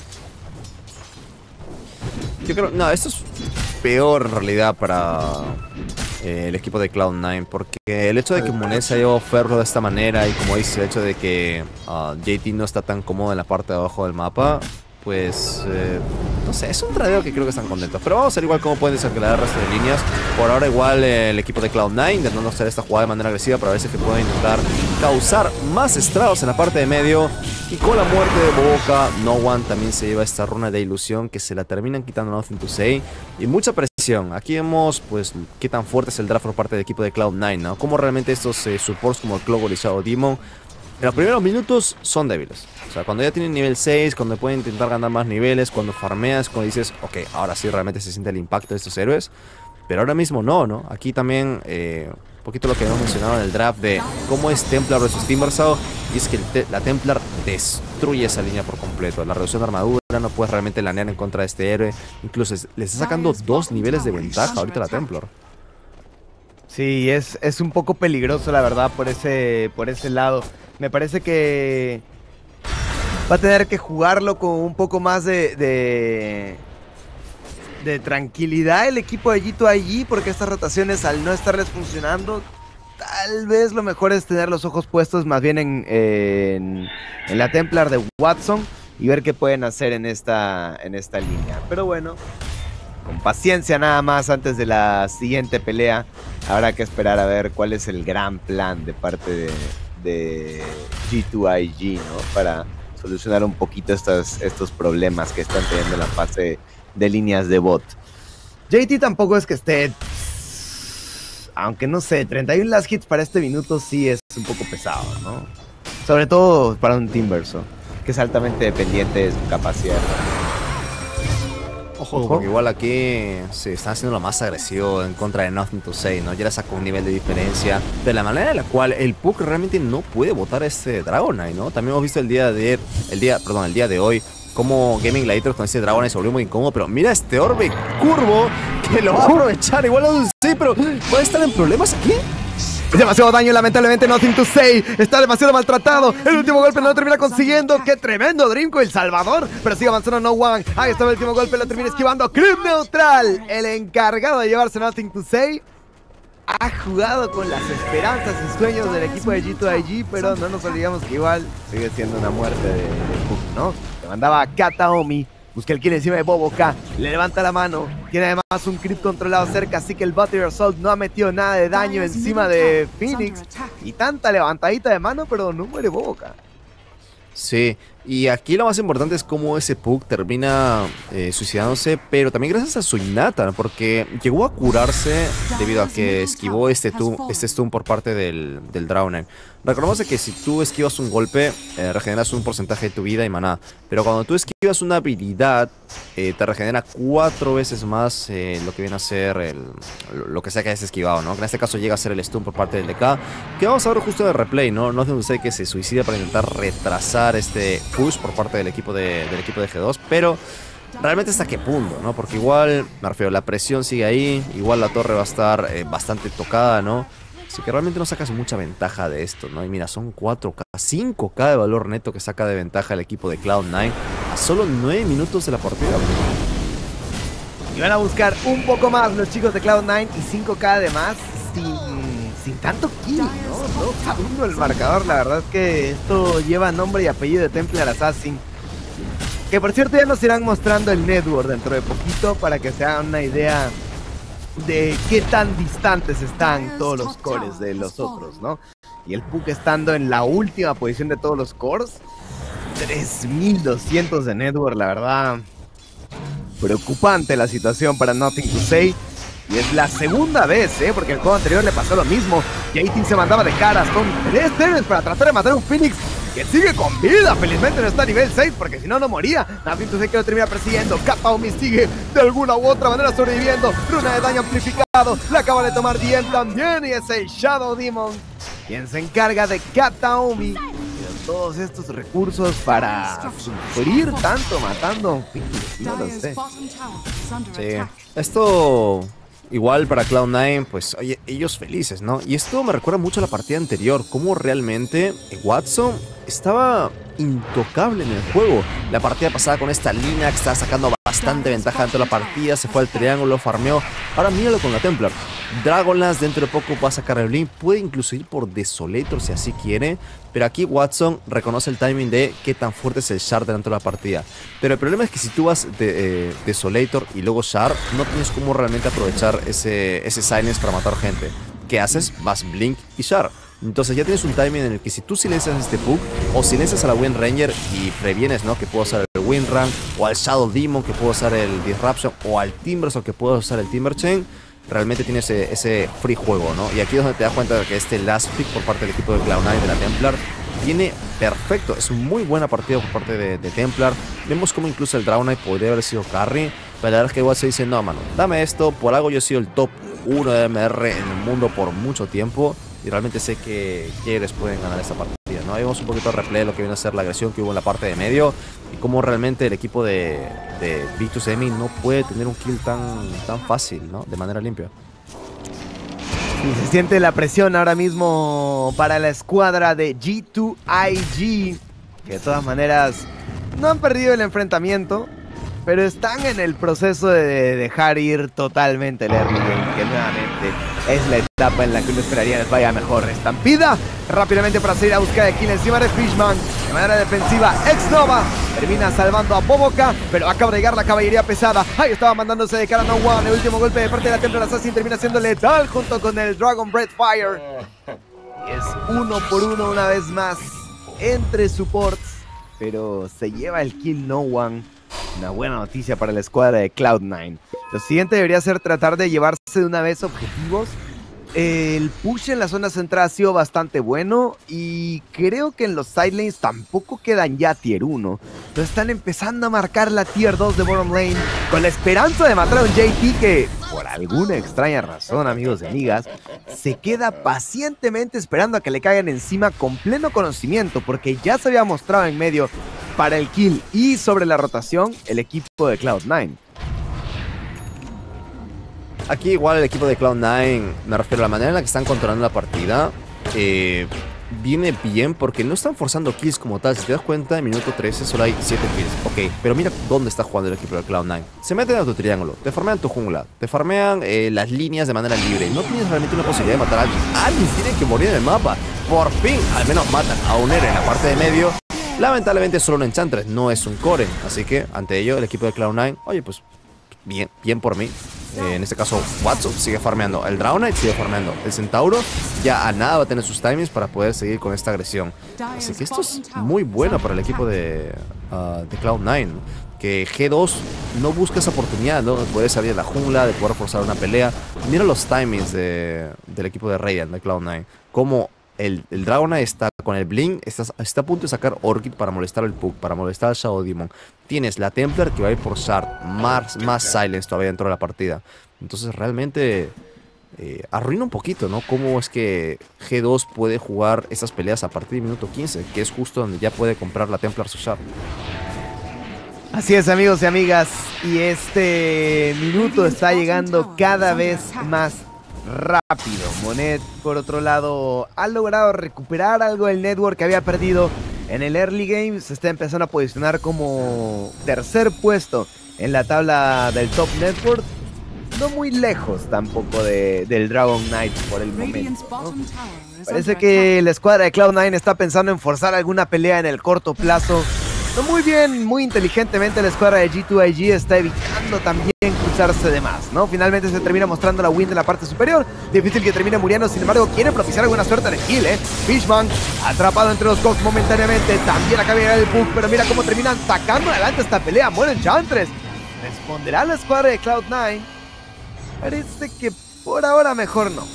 [SPEAKER 2] Yo creo... No, esto es peor en realidad para eh, el equipo de Cloud nueve. Porque el hecho de que Monet se haya llevado Ferro de esta manera y como dice, el hecho de que uh, J T no está tan cómodo en la parte de abajo del mapa, pues... Eh, no sé, es un tradeo que creo que están contentos. Pero vamos a ver igual cómo pueden desanclar el resto de líneas. Por ahora igual eh, el equipo de Cloud nueve intentando hacer esta jugada de manera agresiva para ver si es que pueden intentar causar más estragos en la parte de medio. Y con la muerte de Boboka, No One también se lleva esta runa de ilusión que se la terminan quitando a Nothing to Say. Y mucha presión. Aquí vemos pues qué tan fuerte es el draft por parte del equipo de Cloud nueve, ¿no? Cómo realmente estos eh, supports como el Clover y Shadow Demon en los primeros minutos son débiles. O sea, cuando ya tienen nivel seis, cuando pueden intentar ganar más niveles, cuando farmeas, cuando dices, ok, ahora sí realmente se siente el impacto de estos héroes. Pero ahora mismo no, ¿no? Aquí también, eh, un poquito lo que hemos mencionado en el draft de cómo es Templar versus Timbersaw. Y es que el te la Templar destruye esa línea por completo. La reducción de armadura, no puedes realmente lanear en contra de este héroe. Incluso le está sacando dos niveles de ventaja ahorita la Templar.
[SPEAKER 1] Sí, es, es un poco peligroso, la verdad, por ese, por ese lado. Me parece que va a tener que jugarlo con un poco más de, de, de tranquilidad el equipo de G dos I G, porque estas rotaciones, al no estarles funcionando, tal vez lo mejor es tener los ojos puestos más bien en, en, en la Templar de Watson y ver qué pueden hacer en esta, en esta línea. Pero bueno, con paciencia nada más antes de la siguiente pelea. Habrá que esperar a ver cuál es el gran plan de parte de, de G dos I G, ¿no? Para solucionar un poquito estos, estos problemas que están teniendo en la fase de líneas de bot. J T tampoco es que esté... Aunque no sé, treinta y uno last hits para este minuto sí es un poco pesado, ¿no? Sobre todo para un Timbersaw, que es altamente dependiente de su capacidad.
[SPEAKER 2] Ojo, Ojo, porque igual aquí se están haciendo lo más agresivo en contra de Nothing to Say, ¿no? Ya le sacó un nivel de diferencia. De la manera en la cual el Puck realmente no puede botar a este Dragonite, ¿no? También hemos visto el día de el día, perdón, el día de hoy como Gaming Gladiators con ese Dragonite se volvió muy incómodo. Pero mira este orbe curvo que lo va a aprovechar. Igual no sé, pero ¿puede estar en problemas aquí?
[SPEAKER 1] Demasiado daño, lamentablemente Nothing to Say está demasiado maltratado. El último golpe no lo termina consiguiendo. ¡Qué tremendo Dreamco, El Salvador! Pero sigue avanzando No One. Ahí está el último golpe, lo termina esquivando. Clip neutral, el encargado de llevarse Nothing to Say. Ha jugado con las esperanzas y sueños del equipo de G dos I G, pero no nos olvidamos que igual sigue siendo una muerte de, de Puck, ¿no? Le mandaba a Kataomi. Busca el kill encima de Boboka, le levanta la mano, tiene además un creep controlado cerca, así que el Butter Assault no ha metido nada de daño encima de Phoenix. Y tanta levantadita de mano, pero no muere Boboka.
[SPEAKER 2] Sí, y aquí lo más importante es cómo ese Puck termina eh, suicidándose, pero también gracias a su innata, porque llegó a curarse debido a que esquivó este, tu, este stun por parte del, del Dragonite. Recordemos que si tú esquivas un golpe, eh, regeneras un porcentaje de tu vida y maná, pero cuando tú esquivas una habilidad, eh, te regenera cuatro veces más eh, lo que viene a ser el, lo que sea que hayas esquivado, ¿no? Que en este caso llega a ser el stun por parte del D K, que vamos a ver justo en el replay, ¿no? No hace un sé que se suicida para intentar retrasar este push por parte del equipo de, del equipo de G dos, pero realmente hasta qué punto, ¿no? Porque igual, me refiero, la presión sigue ahí, igual la torre va a estar eh, bastante tocada, ¿no? Así que realmente no sacas mucha ventaja de esto, ¿no? Y mira, son cuatro K, cinco K de valor neto que saca de ventaja el equipo de Cloud nueve a solo nueve minutos de la partida.
[SPEAKER 1] Y van a buscar un poco más los chicos de Cloud nueve y cinco K además sin, sin tanto kill, ¿no? dos a uno el marcador. La verdad es que esto lleva nombre y apellido de Templar Assassin. Que por cierto ya nos irán mostrando el network dentro de poquito para que se hagan una idea de qué tan distantes están todos los cores de los otros, ¿no? Y el Puck estando en la última posición de todos los cores, tres mil doscientos de network, la verdad, preocupante la situación para Nothing to Say. Y es la segunda vez, ¿eh? Porque el juego anterior le pasó lo mismo. J T se mandaba de caras con tres héroes para tratar de matar a un Phoenix que sigue con vida. Felizmente no está a nivel seis, porque si no, no moría. Nothing to Say que lo termina persiguiendo. Kataomi sigue de alguna u otra manera sobreviviendo. Runa de daño amplificado. La acaba de tomar D M también. Y es el Shadow Demon quien se encarga de Kataomi. todos estos recursos para sufrir tanto matando? No lo sé.
[SPEAKER 2] Sí, esto igual para Cloud nueve, pues oye, ellos felices, ¿no? Y esto me recuerda mucho a la partida anterior, cómo realmente Watson estaba intocable en el juego. La partida pasada con esta línea que estaba sacando bastante ventaja dentro de la partida, se fue al triángulo, farmeó. Ahora míralo con la Templar. Dragonlance dentro de poco va a sacar el Blink, puede incluso ir por Desolator si así quiere, pero aquí Watson reconoce el timing de qué tan fuerte es el Shard dentro de la partida. Pero el problema es que si tú vas de eh, Desolator y luego Shard, no tienes cómo realmente aprovechar ese, ese Silence para matar gente. ¿Qué haces? Vas Blink y Shard. Entonces ya tienes un timing en el que si tú silencias este Puck o silencias a la Wind Ranger y previenes, ¿no?, que puedo usar el Wind Run, o al Shadow Demon que puedo usar el Disruption, o al Timbersaw que puedo usar el Timber Chain, realmente tienes ese, ese free juego, ¿no? Y aquí es donde te das cuenta de que este last pick por parte del equipo de Cloud nueve de la Templar viene perfecto. Es muy buena partida por parte de, de Templar. Vemos como incluso el Dragon Knight podría haber sido carry, pero la verdad es que igual se dice, no, mano, dame esto, por algo yo he sido el top uno de M R en el mundo por mucho tiempo. Y realmente sé que Jaegers pueden ganar esta partida, ¿no? Ahí vemos un poquito de replay de lo que viene a ser la agresión que hubo en la parte de medio. Y cómo realmente el equipo de, de Victus Emi no puede tener un kill tan, tan fácil, ¿no? De manera limpia.
[SPEAKER 1] Y se siente la presión ahora mismo para la escuadra de G dos I G. Que de todas maneras no han perdido el enfrentamiento, pero están en el proceso de dejar ir totalmente el early game, que nuevamente es la etapa en la que uno esperaría les vaya mejor. Estampida rápidamente para seguir a buscar de kill encima de Fishman. De manera defensiva, X-Nova termina salvando a Boboka, pero acaba de llegar la caballería pesada. Ahí estaba mandándose de cara a No One. El último golpe de parte de la Templar Assassin termina siendo letal junto con el Dragon Breath Fire. Y es uno por uno una vez más entre supports, pero se lleva el kill No One. Una buena noticia para la escuadra de Cloud nueve. Lo siguiente debería ser tratar de llevarse de una vez objetivos. El push en la zona central ha sido bastante bueno y creo que en los sidelanes tampoco quedan ya tier uno. Lo están empezando a marcar la tier dos de bottom lane con la esperanza de matar a un J T que, por alguna extraña razón, amigos y amigas, se queda pacientemente esperando a que le caigan encima con pleno conocimiento, porque ya se había mostrado en medio para el kill y sobre la rotación el equipo de Cloud nueve.
[SPEAKER 2] Aquí igual el equipo de Cloud nueve, me refiero a la manera en la que están controlando la partida, eh, viene bien porque no están forzando kills como tal. Si te das cuenta, en minuto trece solo hay siete kills. Ok, pero mira dónde está jugando el equipo de Cloud nueve. Se meten a tu triángulo, te farmean tu jungla, te farmean eh, las líneas de manera libre. No tienes realmente una posibilidad de matar a alguien. Alguien tiene que morir en el mapa. Por fin, al menos matan a un héroe en la parte de medio. Lamentablemente solo un Enchantress, no es un core. Así que ante ello el equipo de Cloud nueve, oye, pues bien, bien por mí. Eh, en este caso Watson sigue farmeando, el Dragon Knight sigue farmeando, el Centauro ya a nada va a tener sus timings para poder seguir con esta agresión. Así que esto es muy bueno para el equipo de, uh, de Cloud nueve, que G dos no busca esa oportunidad, ¿no?, de poder salir de la jungla, de poder forzar una pelea. Mira los timings de, del equipo de Radiant, de Cloud nueve, como el, el Dragon Knight está con el Blink, está, está a punto de sacar Orchid para molestar al Puck, para molestar al Shadow Demon. Tienes la Templar que va a ir por Shard, más, más Silence todavía dentro de la partida. Entonces realmente eh, arruina un poquito, ¿no?, cómo es que G dos puede jugar esas peleas a partir de minuto quince, que es justo donde ya puede comprar la Templar su Shard.
[SPEAKER 1] Así es, amigos y amigas, y este minuto está llegando cada vez más rápido. Monet, por otro lado, ha logrado recuperar algo del network que había perdido en el early game. Se está empezando a posicionar como tercer puesto en la tabla del top network. No muy lejos tampoco de, del Dragon Knight por el momento, ¿no? Parece que la escuadra de Cloud nueve está pensando en forzar alguna pelea en el corto plazo. No muy bien, muy inteligentemente la escuadra de G dos I G está evitando también cruzarse de más, ¿no? Finalmente se termina mostrando la win de la parte superior. Difícil que termine muriendo, sin embargo quiere propiciar alguna suerte en el kill, ¿eh? Fishman atrapado entre los cogs momentáneamente. También acaba de llegar el Puck, pero mira cómo terminan sacando adelante esta pelea. Muere Enchantress. ¿Responderá la escuadra de Cloud nueve? Parece que por ahora mejor no.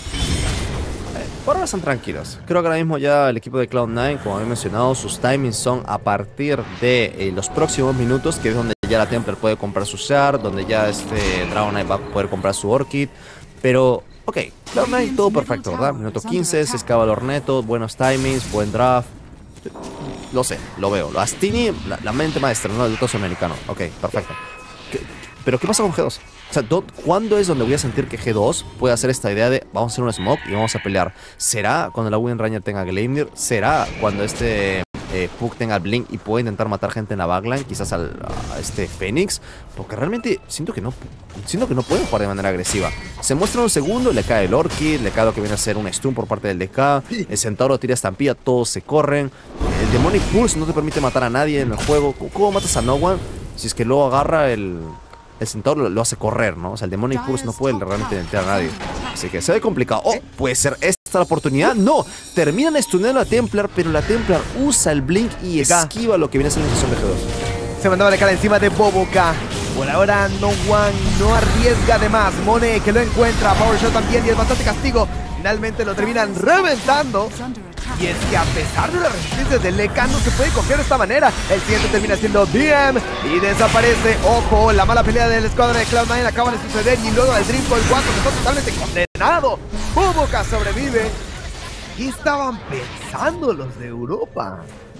[SPEAKER 2] Por ahora están tranquilos. Creo que ahora mismo ya el equipo de Cloud nueve, como había mencionado, sus timings son a partir de eh, los próximos minutos, que es donde ya la Templar puede comprar su Shard, donde ya este Dragon Knight va a poder comprar su Orchid. Pero, ok, Cloud nueve todo perfecto, ¿verdad? Minuto quince, se excava el Orneto, buenos timings, buen draft. Lo sé, lo veo. Astini, la, la mente maestra, ¿no? Del toso americano. Ok, perfecto. ¿Qué, pero ¿qué pasa con G dos? O sea, ¿cuándo es donde voy a sentir que G dos puede hacer esta idea de vamos a hacer un smoke y vamos a pelear? ¿Será cuando la Windrider tenga Gleipnir? ¿Será cuando este eh, Puck tenga Blink y pueda intentar matar gente en la backline? Quizás al, a este Fénix. Porque realmente siento que no siento que no puede jugar de manera agresiva. Se muestra un segundo, le cae el Orchid, le cae lo que viene a ser un stun por parte del D K. El Centauro tira estampilla, todos se corren. El Demonic Pulse no te permite matar a nadie en el juego. ¿Cómo matas a No One? Si es que luego agarra el... El Centauro lo, lo hace correr, ¿no? O sea, el Demonic Pulse no puede realmente identificar a nadie. Así que se ve complicado. Oh, ¿puede ser esta la oportunidad? No, terminan stuneando a Templar, pero la Templar usa el Blink y esquiva lo que viene a ser la sesión de G dos.
[SPEAKER 1] Se mandaba la cara encima de Boboka. Por ahora No One no arriesga de más. Mone que lo encuentra, Power Shot también y es bastante castigo. Finalmente lo terminan reventando. Y es que a pesar de las resistencias del D K no se puede confiar de esta manera. El siguiente termina siendo D M y desaparece. Ojo, la mala pelea del escuadrón de Cloud nueve acaba de suceder y luego el Dream Coil cuatro está totalmente condenado. Boboka sobrevive. ¿Qué estaban pensando los de Europa?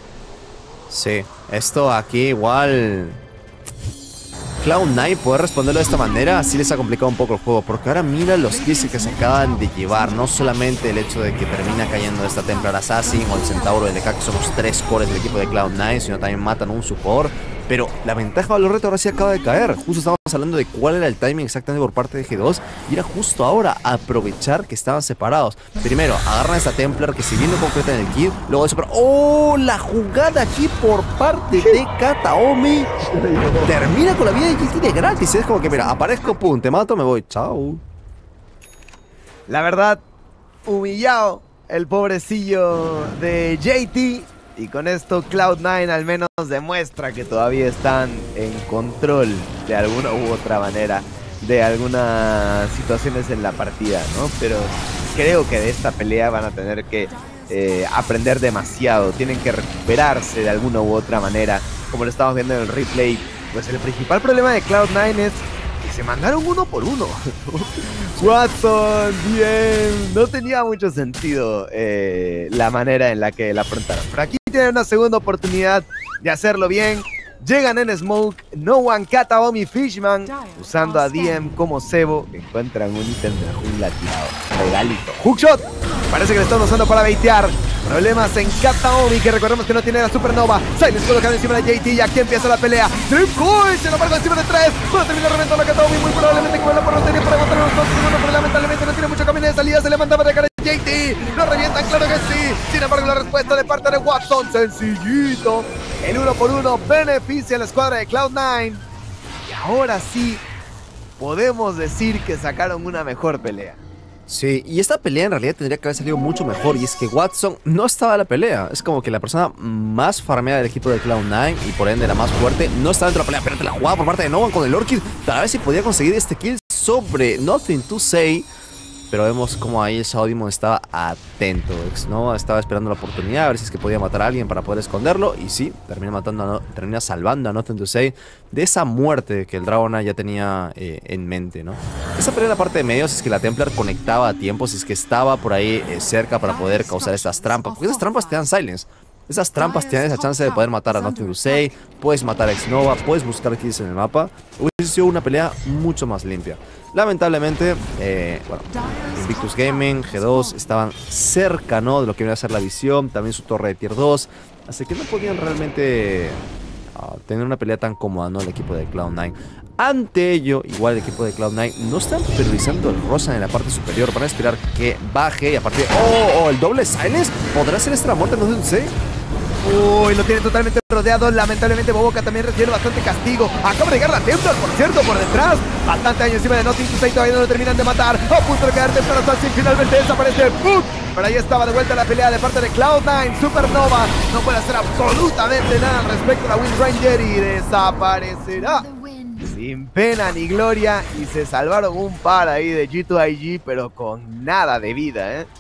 [SPEAKER 2] Sí, esto aquí igual... Cloud nueve poder responderlo de esta manera sí les ha complicado un poco el juego, porque ahora mira los kills que se acaban de llevar. No solamente el hecho de que termina cayendo esta Templar Assassin o el Centauro del D K, que son los tres cores del equipo de Cloud nueve, sino también matan un support. Pero la ventaja de Valorant ahora sí acaba de caer. Justo estábamos hablando de cuál era el timing exactamente por parte de G dos, y era justo ahora aprovechar que estaban separados. Primero, agarran a esta Templar que si bien no concreta en el kill, luego de eso, pero ¡oh! La jugada aquí por parte de Kataomi termina con la vida de G T de gratis. Es como que, mira, aparezco, pum, te mato, me voy, chao.
[SPEAKER 1] La verdad, humillado el pobrecillo de J T. Y con esto Cloud nueve al menos demuestra que todavía están en control de alguna u otra manera de algunas situaciones en la partida, ¿no? Pero creo que de esta pelea van a tener que eh, aprender demasiado. Tienen que recuperarse de alguna u otra manera. Como lo estamos viendo en el replay, pues el principal problema de Cloud nueve es que se mandaron uno por uno. Watson, bien, no tenía mucho sentido eh, la manera en la que la afrontaron. Pero aquí tienen una segunda oportunidad de hacerlo bien. Llegan en Smoke, No One, Kataomi, Fishman, usando a D M como cebo. Encuentran un ítem de la jungla tirado. Regalito. Hookshot. Parece que le están usando para baitear. Problemas en Kataomi, que recordemos que no tiene la supernova. Silence colocado encima de J T y aquí empieza la pelea. Dream Coil, sin embargo, encima de tres. Va a terminar reventando a Kataomi. Muy probablemente como la por tener para aguantar los dos segundos, pero lamentablemente no tiene mucho camino de salida. Se le mandaba de cara a J T. Lo revientan, claro que sí. Sin embargo, la respuesta de parte de Watson, sencillito. El uno por uno beneficia a la escuadra de Cloud nueve. Y ahora sí podemos decir que sacaron una mejor pelea.
[SPEAKER 2] Sí, y esta pelea en realidad tendría que haber salido mucho mejor. Y es que Watson no estaba en la pelea. Es como que la persona más farmeada del equipo de Cloud nueve y por ende la más fuerte no estaba dentro de la pelea. Pero te la jugaba por parte de No One con el Orchid para ver si podía conseguir este kill sobre Nothing to Say. Pero vemos como ahí el Shadow Demon estaba atento, ¿no? Estaba esperando la oportunidad a ver si es que podía matar a alguien para poder esconderlo. Y sí, termina matando a no, termina salvando a Nothing to Say de esa muerte que el Dragon ya tenía eh, en mente, ¿no? Esa pelea en la parte de medios es que la Templar conectaba a tiempo, si es que estaba por ahí eh, cerca para poder causar estas trampas. Porque esas trampas te dan silence. Esas trampas te dan esa chance de poder matar a Nothing to Say, puedes matar a X-Nova, puedes buscar kills en el mapa. Hubiese sido una pelea mucho más limpia. Lamentablemente, eh, bueno, Invictus Gaming, G dos estaban cerca, ¿no?, de lo que iba a ser la visión, también su torre de tier dos. Así que no podían realmente uh, tener una pelea tan cómoda, ¿no?, el equipo de Cloud nueve. Ante ello, igual el equipo de Cloud nueve no están priorizando el Rosa en la parte superior. Van a esperar que baje y a partir de... ¡Oh! oh el doble silence. ¿Podrá ser extra muerte? No sé.
[SPEAKER 1] Uy, lo tiene totalmente rodeado. Lamentablemente Boboka también recibe bastante castigo. Acaba de llegar la Templar, por cierto, por detrás. Bastante daño encima de Nothing to Say. Todavía no lo terminan de matar. A punto de quedar Templar Assassin. Finalmente desaparece Puck. Pero ahí estaba de vuelta la pelea de parte de Cloud nueve. Supernova no puede hacer absolutamente nada respecto a la Wind Ranger y desaparecerá sin pena ni gloria. Y se salvaron un par ahí de G dos I G, pero con nada de vida, ¿eh?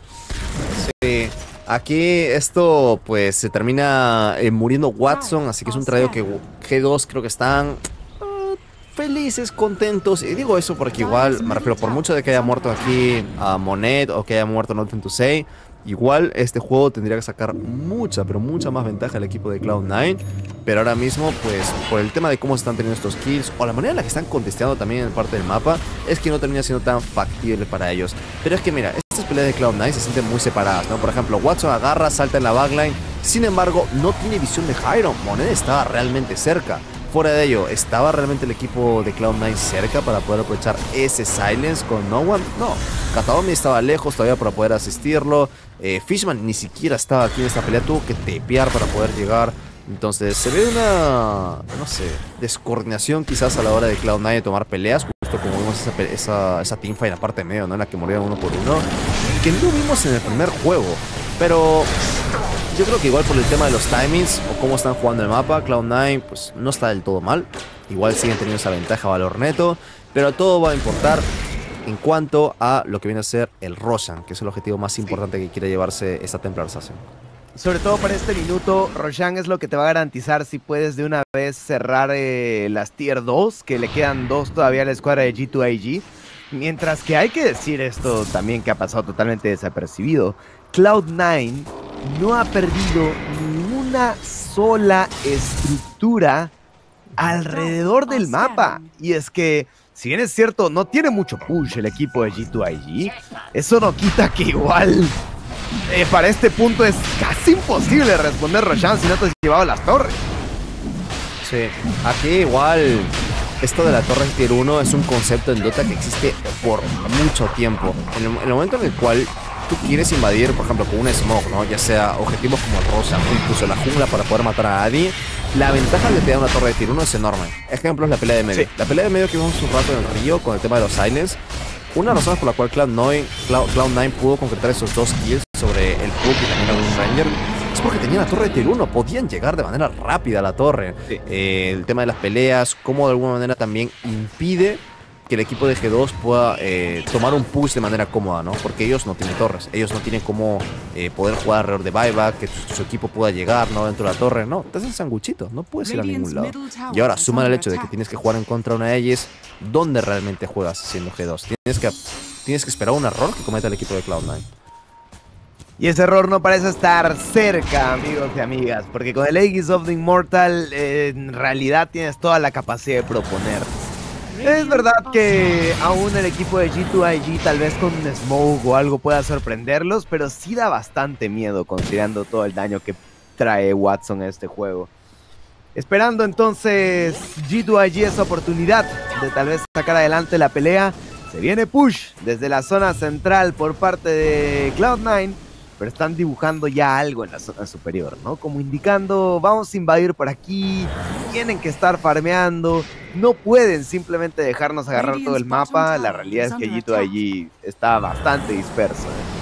[SPEAKER 2] Sí. Aquí esto pues se termina eh, muriendo Watson, así que es un traído que G dos creo que están uh, felices, contentos. Y digo eso porque igual me refiero, por mucho de que haya muerto aquí a uh, Monet o que haya muerto Nothing to Say, Igual este juego tendría que sacar mucha, pero mucha más ventaja al equipo de Cloud nine. Pero ahora mismo, pues, por el tema de cómo se están teniendo estos kills, o la manera en la que están contesteando también en parte del mapa, es que no termina siendo tan factible para ellos. Pero es que mira, estas peleas de Cloud nine se sienten muy separadas, ¿no? Por ejemplo, Watson agarra, salta en la backline, sin embargo, no tiene visión de Hyron. Moneda estaba realmente cerca. Fuera de ello, ¿estaba realmente el equipo de Cloud nine cerca para poder aprovechar ese silence con No One? No, Kataomi estaba lejos todavía para poder asistirlo. eh, Fishman ni siquiera estaba aquí en esta pelea, tuvo que tepear para poder llegar. Entonces se ve una, no sé, descoordinación quizás a la hora de Cloud nine de tomar peleas, justo como vimos esa, esa, esa teamfight en la parte de medio, ¿no? En la que morían uno por uno, que no vimos en el primer juego. Pero yo creo que igual por el tema de los timings o cómo están jugando el mapa, Cloud nine pues no está del todo mal. Igual siguen teniendo esa ventaja valor neto, pero todo va a importar en cuanto a lo que viene a ser el Roshan, que es el objetivo más importante que quiere llevarse esta Templar Assassin.
[SPEAKER 1] Sobre todo para este minuto, Roshan es lo que te va a garantizar si puedes de una vez cerrar eh, las tier dos, que le quedan dos todavía a la escuadra de G dos I G. Mientras que hay que decir esto también que ha pasado totalmente desapercibido. Cloud nine no ha perdido ni una sola estructura alrededor del mapa. Y es que, si bien es cierto, no tiene mucho push el equipo de G dos I G, eso no quita que igual eh, para este punto es casi imposible responder Roshan si no te has llevado las torres.
[SPEAKER 2] Sí, aquí igual esto de la torre tier uno es un concepto en Dota que existe por mucho tiempo. En el, en el momento en el cual tú quieres invadir, por ejemplo, con un smoke, ¿no? Ya sea objetivos como el Rosa o incluso la jungla para poder matar a Adi, la ventaja que te da una torre de tier uno es enorme. Ejemplo es la pelea de medio. Sí. La pelea de medio que vimos un rato en el río con el tema de los silence. Una de las razones por la cual Cloud nine, Cloud, Cloud nine pudo concretar esos dos kills sobre el Puck y también algún Ranger es porque tenían la torre de tier uno, podían llegar de manera rápida a la torre. Sí. Eh, el tema de las peleas, cómo de alguna manera también impide que el equipo de G dos pueda eh, tomar un push de manera cómoda, ¿no? Porque ellos no tienen torres, ellos no tienen cómo eh, poder jugar alrededor de buyback, que su, su equipo pueda llegar, ¿no? Dentro de la torre, no, te hacen sanguchito, no puedes ir a ningún lado. Y ahora, suma el hecho de que tienes que jugar en contra de una de ellas, ¿dónde realmente juegas siendo G dos? Tienes que, tienes que esperar un error que cometa el equipo de Cloud nine.
[SPEAKER 1] Y ese error no parece estar cerca, amigos y amigas, porque con el Aegis of the Immortal eh, en realidad tienes toda la capacidad de proponer. Es verdad que aún el equipo de G dos I G tal vez con un smoke o algo pueda sorprenderlos, pero sí da bastante miedo considerando todo el daño que trae Watson a este juego. Esperando entonces G dos I G esa oportunidad de tal vez sacar adelante la pelea. Se viene push desde la zona central por parte de Cloud nine, pero están dibujando ya algo en la zona superior, ¿no? Como indicando, vamos a invadir por aquí, tienen que estar farmeando, no pueden simplemente dejarnos agarrar todo el mapa. La realidad es que G dos I G está bastante disperso, ¿eh?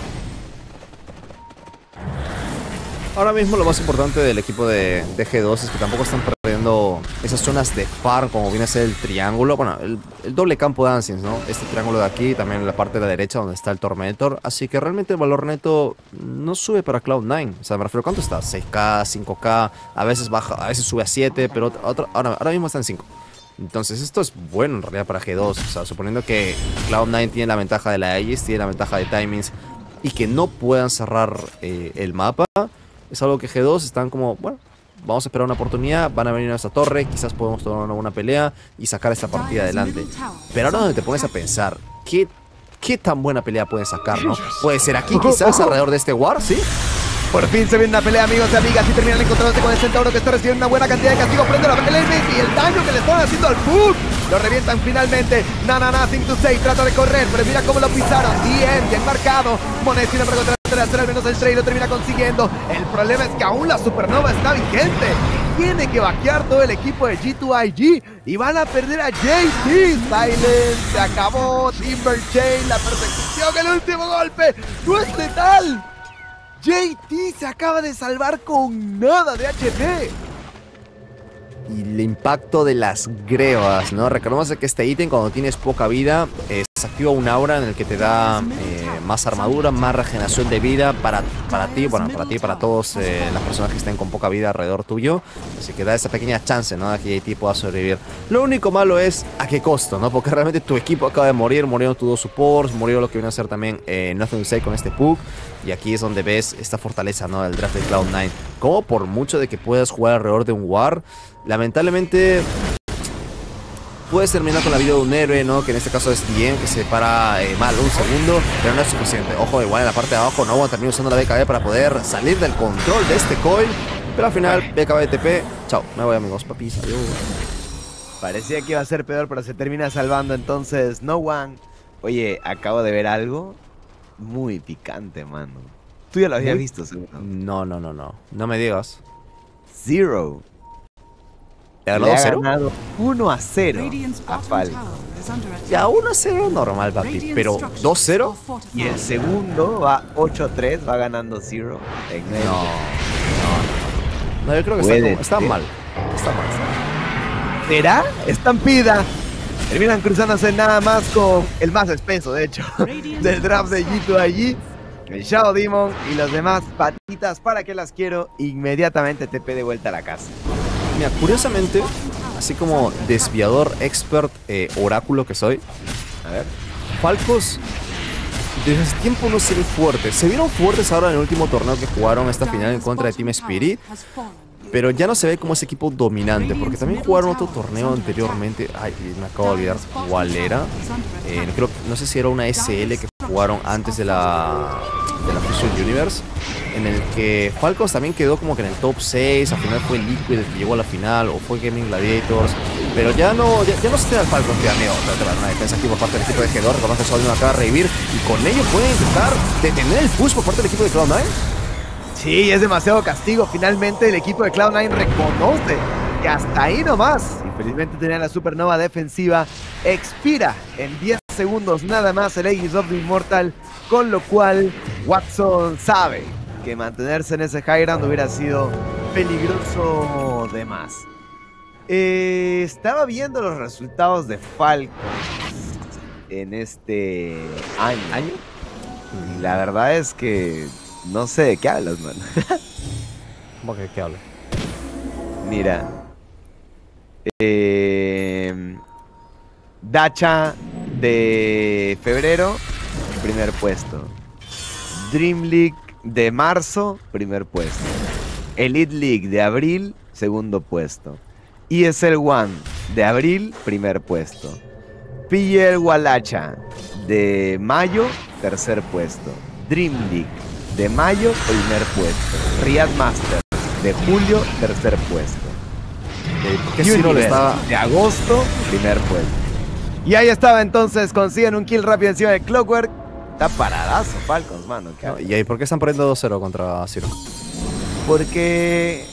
[SPEAKER 2] Ahora mismo lo más importante del equipo de, de G dos es que tampoco están perdiendo esas zonas de farm como viene a ser el triángulo, bueno, el, el doble campo de Ancients, ¿no? Este triángulo de aquí, también en la parte de la derecha donde está el Tormentor, así que realmente el valor neto no sube para Cloud nine, o sea, me refiero, ¿cuánto está? seis K, cinco K, a veces baja, a veces sube a siete, pero otra, ahora, ahora mismo está en cinco. Entonces esto es bueno en realidad para G dos, o sea, suponiendo que Cloud nine tiene la ventaja de la Aegis, tiene la ventaja de timings y que no puedan cerrar eh, el mapa. Es algo que G dos están como, bueno, vamos a esperar una oportunidad, van a venir a esta torre, quizás podemos tomar una buena pelea y sacar esta partida adelante. Pero ahora donde te pones a pensar, ¿qué, qué tan buena pelea pueden sacar, no? Puede ser aquí quizás alrededor de este war, ¿sí?
[SPEAKER 1] Por fin se viene una pelea, amigos y amigas, y terminan encontrándose con el Centauro que está recibiendo una buena cantidad de castigo. Prende la pelea y el daño que le están haciendo al Puck. Lo revientan finalmente. Na, na, na, cinco seis, trata de correr, pero mira cómo lo pisaron. Bien, bien marcado. Monet sin embargo trata de hacer al menos el trade, lo termina consiguiendo. El problema es que aún la supernova está vigente. Tiene que vaquear todo el equipo de G dos I G y van a perder a J T. Silence, se acabó. Timber Chain, la persecución, el último golpe. No es letal. J T se acaba de salvar con nada de H P.
[SPEAKER 2] Y el impacto de las grebas, ¿no? Recordemos que este ítem, cuando tienes poca vida, eh, se activa un aura en el que te da eh, más armadura, más regeneración de vida para, para ti, bueno, para ti y para todos eh, las personas que estén con poca vida alrededor tuyo. Así que da esa pequeña chance, ¿no? De que J T pueda sobrevivir. Lo único malo es a qué costo, ¿no? Porque realmente tu equipo acaba de morir, murieron tus dos supports, murió lo que viene a ser también eh, Nothing to Say con este Puck. Y aquí es donde ves esta fortaleza, ¿no? Del draft de Cloud nine. Como por mucho de que puedas jugar alrededor de un War, lamentablemente puedes terminar con la vida de un héroe, ¿no? Que en este caso es Dien, que se para eh, mal un segundo, pero no es suficiente. Ojo, igual en la parte de abajo no van a terminar usando la B K B para poder salir del control de este coil. Pero al final, B K B T P. Chao, me voy, amigos, papis. Adiós.
[SPEAKER 1] Parecía que iba a ser peor, pero se termina salvando entonces No One. Oye, acabo de ver algo muy picante, mano. Tú ya lo habías
[SPEAKER 2] ¿Muy?
[SPEAKER 1] visto, seguro.
[SPEAKER 2] No, no, no, no. No me digas.
[SPEAKER 1] Zero.
[SPEAKER 2] ¿Le
[SPEAKER 1] Le
[SPEAKER 2] ganó
[SPEAKER 1] ha
[SPEAKER 2] dos cero?
[SPEAKER 1] ganado uno a cero a Falcon.
[SPEAKER 2] Ya uno a cero normal, papi. Pero dos cero.
[SPEAKER 1] Y el segundo va ocho a tres, va ganando Zero. En medio.
[SPEAKER 2] No, no, no, yo creo que está,
[SPEAKER 1] Puede
[SPEAKER 2] como- está
[SPEAKER 1] ser.
[SPEAKER 2] mal. Está mal. Está mal.
[SPEAKER 1] ¿Será? Estampida. Terminan cruzándose nada más con el más espeso, de hecho, del draft de G dos allí. El Shadow Demon y los demás patitas, ¿para qué las quiero? Inmediatamente T P de vuelta a la casa.
[SPEAKER 2] Mira, curiosamente, así como desviador, expert, eh, oráculo que soy,
[SPEAKER 1] A ver.
[SPEAKER 2] Falcos desde hace tiempo no se ven fuertes. Se vieron fuertes ahora en el último torneo que jugaron esta final en contra de Team Spirit, pero ya no se ve como ese equipo dominante, porque también jugaron otro torneo anteriormente. Ay, me acabo de olvidar cuál era. Eh, creo, no sé si era una S L que jugaron antes de la, de la Fusion Universe, en el que Falcons también quedó como que en el top seis. Al final fue Liquid el que llegó a la final, o fue Gaming Gladiators. Pero ya no, ya, ya no se queda el Falcons que da miedo. Te van una defensa aquí por parte del equipo de G dos. Recordad que Soldier acaba de revivir, y con ello pueden intentar detener el push por parte del equipo de Cloud nine.
[SPEAKER 1] Sí, es demasiado castigo. Finalmente el equipo de Cloud nine reconoce que hasta ahí nomás. Infelizmente tenía la supernova defensiva. Expira en diez segundos nada más el Aegis of the Immortal, con lo cual Watson sabe que mantenerse en ese high ground hubiera sido peligroso de más. Eh, estaba viendo los resultados de Falcons en este año.
[SPEAKER 2] ¿Año?
[SPEAKER 1] Y la verdad es que no sé de qué hablas, man.
[SPEAKER 2] ¿Cómo que qué habla?
[SPEAKER 1] Mira. Eh, Dacha de febrero, primer puesto. Dream League de marzo, primer puesto. Elite League de abril, segundo puesto. E S L One de abril, primer puesto. P L Walacha de mayo, tercer puesto. Dream League de mayo, primer puesto. Riyadh Masters de julio, tercer puesto.
[SPEAKER 2] ¿Qué Ciro le
[SPEAKER 1] Universe
[SPEAKER 2] estaba?
[SPEAKER 1] de agosto, primer puesto. Y ahí estaba entonces, consiguen un kill rápido encima de Clockwork. Está paradazo Falcons, mano. ¿Qué
[SPEAKER 2] No,
[SPEAKER 1] hace?
[SPEAKER 2] ¿y ahí por qué están perdiendo dos cero contra Ciro?
[SPEAKER 1] Porque...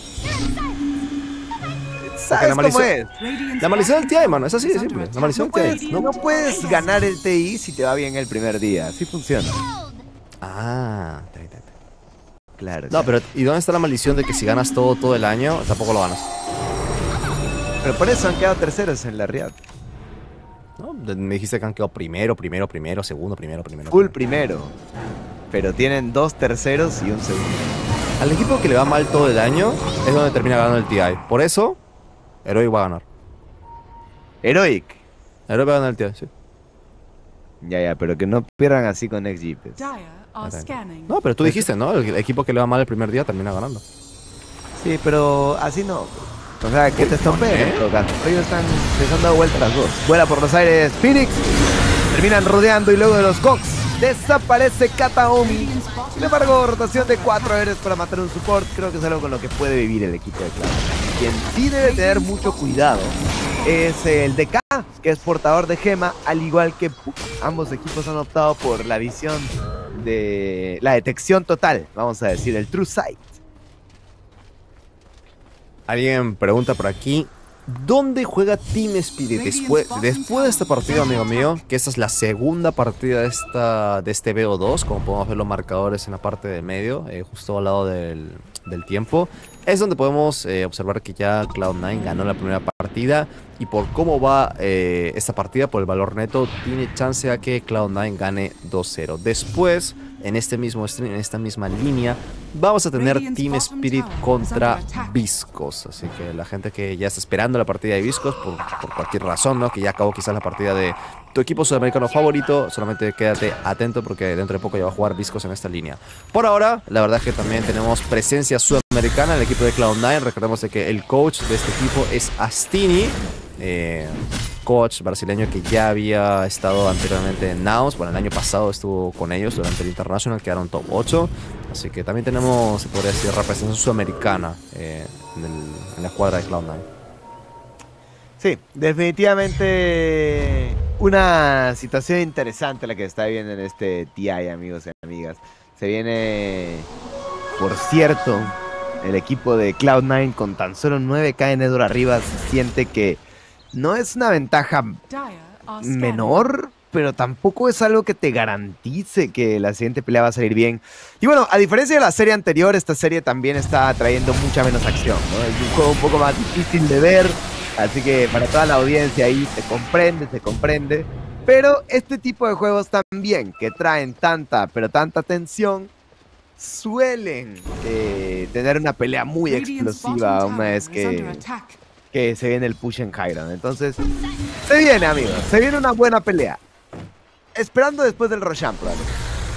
[SPEAKER 1] ¿Sabes
[SPEAKER 2] la
[SPEAKER 1] cómo
[SPEAKER 2] maldición-
[SPEAKER 1] es?
[SPEAKER 2] La maldición del T I, mano, es así de simple. La maldición
[SPEAKER 1] No
[SPEAKER 2] del
[SPEAKER 1] puedes,
[SPEAKER 2] T I.
[SPEAKER 1] no,
[SPEAKER 2] ¿no?
[SPEAKER 1] puedes ganar el T I si te va bien el primer día. Así funciona.
[SPEAKER 2] Ah, ta, ta, ta.
[SPEAKER 1] Claro.
[SPEAKER 2] No, pero ¿y dónde está la maldición de que si ganas todo todo el año, tampoco lo ganas?
[SPEAKER 1] pero por eso han quedado terceros en la Riyadh.
[SPEAKER 2] ¿No? De- Me dijiste que han quedado primero, primero, primero, segundo, primero, primero.
[SPEAKER 1] Full
[SPEAKER 2] primero.
[SPEAKER 1] primero. Pero tienen dos terceros y un segundo.
[SPEAKER 2] Al equipo que le va mal todo el año es donde termina ganando el T I. Por eso, Heroic va a ganar.
[SPEAKER 1] Heroic.
[SPEAKER 2] Heroic va a ganar el T I, sí.
[SPEAKER 1] Ya, ya, pero que no pierdan así con X G Ps.
[SPEAKER 2] No, pero tú dijiste, ¿no? El equipo que le va mal el primer día termina ganando.
[SPEAKER 1] Sí, pero así no. O sea, que te estompen en todo caso. Ellos están, les han dado vuelta las dos. Vuela por los aires Phoenix. Terminan rodeando y luego de los Cox desaparece Kataomi. Sin embargo, rotación de cuatro héroes para matar un support. Creo que es algo con lo que puede vivir el equipo de Cloud. Quien sí debe tener mucho cuidado es el D K, que es portador de gema, al igual que Puck. Ambos equipos han optado por la visión de la detección total, vamos a decir, el True Sight.
[SPEAKER 2] Alguien pregunta por aquí, ¿dónde juega Team Spirit después, después de esta partida, amigo mío? Que esta es la segunda partida de, esta, de este B O dos, como podemos ver los marcadores en la parte del medio, eh, justo al lado del, del tiempo. es donde podemos eh, observar que ya Cloud nueve ganó la primera partida. Y por cómo va eh, esta partida, por el valor neto, tiene chance a que Cloud nueve gane dos cero. Después, en este mismo stream, en esta misma línea, vamos a tener Team Spirit contra Viscos. Así que la gente que ya está esperando la partida de Viscos, por, por cualquier razón, ¿no? Que ya acabó quizás la partida de tu equipo sudamericano favorito, solamente quédate atento porque dentro de poco ya va a jugar Viscos en esta línea. Por ahora, la verdad es que también tenemos presencia sudamericana en el equipo de Cloud nueve. Recordemos de que el coach de este equipo es Astini. Eh, coach brasileño que ya había estado anteriormente en Naos. Bueno, el año pasado estuvo con ellos durante el International, quedaron top ocho. Así que también tenemos, se podría decir, representación sudamericana eh, en, el, en la escuadra de Cloud nueve.
[SPEAKER 1] Sí, definitivamente una situación interesante la que está viviendo en este T I, amigos y amigas. Se viene, por cierto, el equipo de Cloud nueve con tan solo nueve K en Edward arriba. Se siente que no es una ventaja menor, pero tampoco es algo que te garantice que la siguiente pelea va a salir bien. Y bueno, a diferencia de la serie anterior, esta serie también está trayendo mucha menos acción, ¿no? Es un juego un poco más difícil de ver, así que para toda la audiencia ahí se comprende, se comprende. Pero este tipo de juegos también, que traen tanta, pero tanta tensión, suelen eh, tener una pelea muy explosiva una vez que... que se viene el push en Highground. Entonces, se viene, amigos. Se viene una buena pelea. Esperando después del Roshan, probablemente.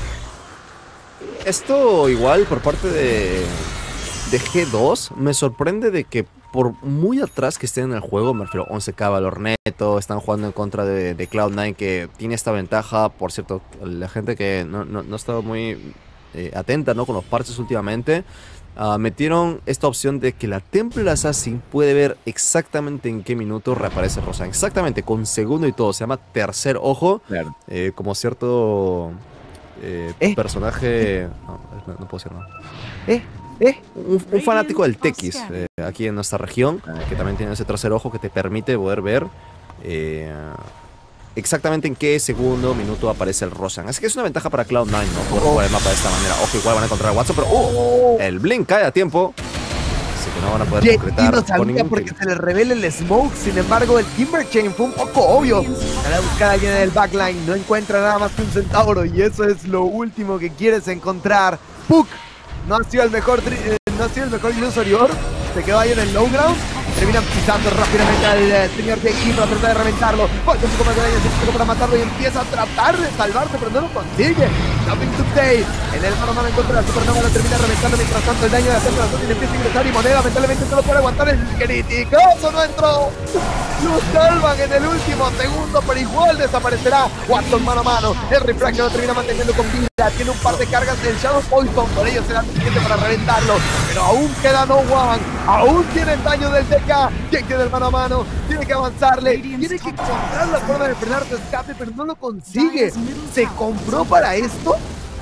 [SPEAKER 2] Esto igual por parte de, de G dos me sorprende de que por muy atrás que estén en el juego, me refiero once K valor neto, están jugando en contra de, de Cloud nueve que tiene esta ventaja. Por cierto, la gente que no, no, no ha estado muy eh, atenta, ¿no? Con los parches últimamente, Uh, metieron esta opción de que la Templar Assassin puede ver exactamente en qué minuto reaparece Roshan. Exactamente, con segundo y todo. Se llama Tercer Ojo.
[SPEAKER 1] Claro.
[SPEAKER 2] Eh, como cierto eh,
[SPEAKER 1] ¿Eh?
[SPEAKER 2] personaje... No, no, no puedo decir nada.
[SPEAKER 1] ¿Eh? ¿Eh?
[SPEAKER 2] Un, un fanático del Tequis eh, aquí en nuestra región, que también tiene ese tercer ojo que te permite poder ver eh, exactamente en qué segundo, minuto aparece el Roshan. Así que es una ventaja para Cloud nueve, ¿no? Poder jugar el mapa de esta manera. Ojo, igual van a encontrar a Watson, pero ¡uh! El Blink cae a tiempo. Así que no van a poder
[SPEAKER 1] J T
[SPEAKER 2] concretar
[SPEAKER 1] no sabía
[SPEAKER 2] ningún
[SPEAKER 1] porque
[SPEAKER 2] kill.
[SPEAKER 1] se le revela el smoke. Sin embargo, el Timber Chain fue un poco obvio. Van a buscar a alguien en el backline. No encuentra nada más que un centauro. Y eso es lo último que quieres encontrar. Puck no ha sido el mejor, eh, no ha sido el mejor ilusorior. Se quedó ahí en el low ground. Terminan pisando rápidamente al eh, señor J T para tratar de reventarlo. Falta un poco más de daño, un poco para matarlo y empieza a tratar de salvarse, pero no lo consigue. Nothing to say. En el mano a mano en contra de la Supernova lo termina reventando. Mientras tanto el daño de la Templar Assassin empieza a ingresar y Moneda lamentablemente solo puede aguantar el criticoso. No entró. Lo salvan en el último segundo, pero igual desaparecerá. Watson mano a mano. El Refraction lo termina manteniendo con vida. Tiene un par de cargas del Shadow Poison. Por ello será suficiente para reventarlo. Pero aún queda No One. Aún tiene el daño del D K. Jake tiene el mano a mano. Tiene que avanzarle. Tiene que encontrar la forma de frenar su escape, pero no lo consigue. ¿Se compró para esto?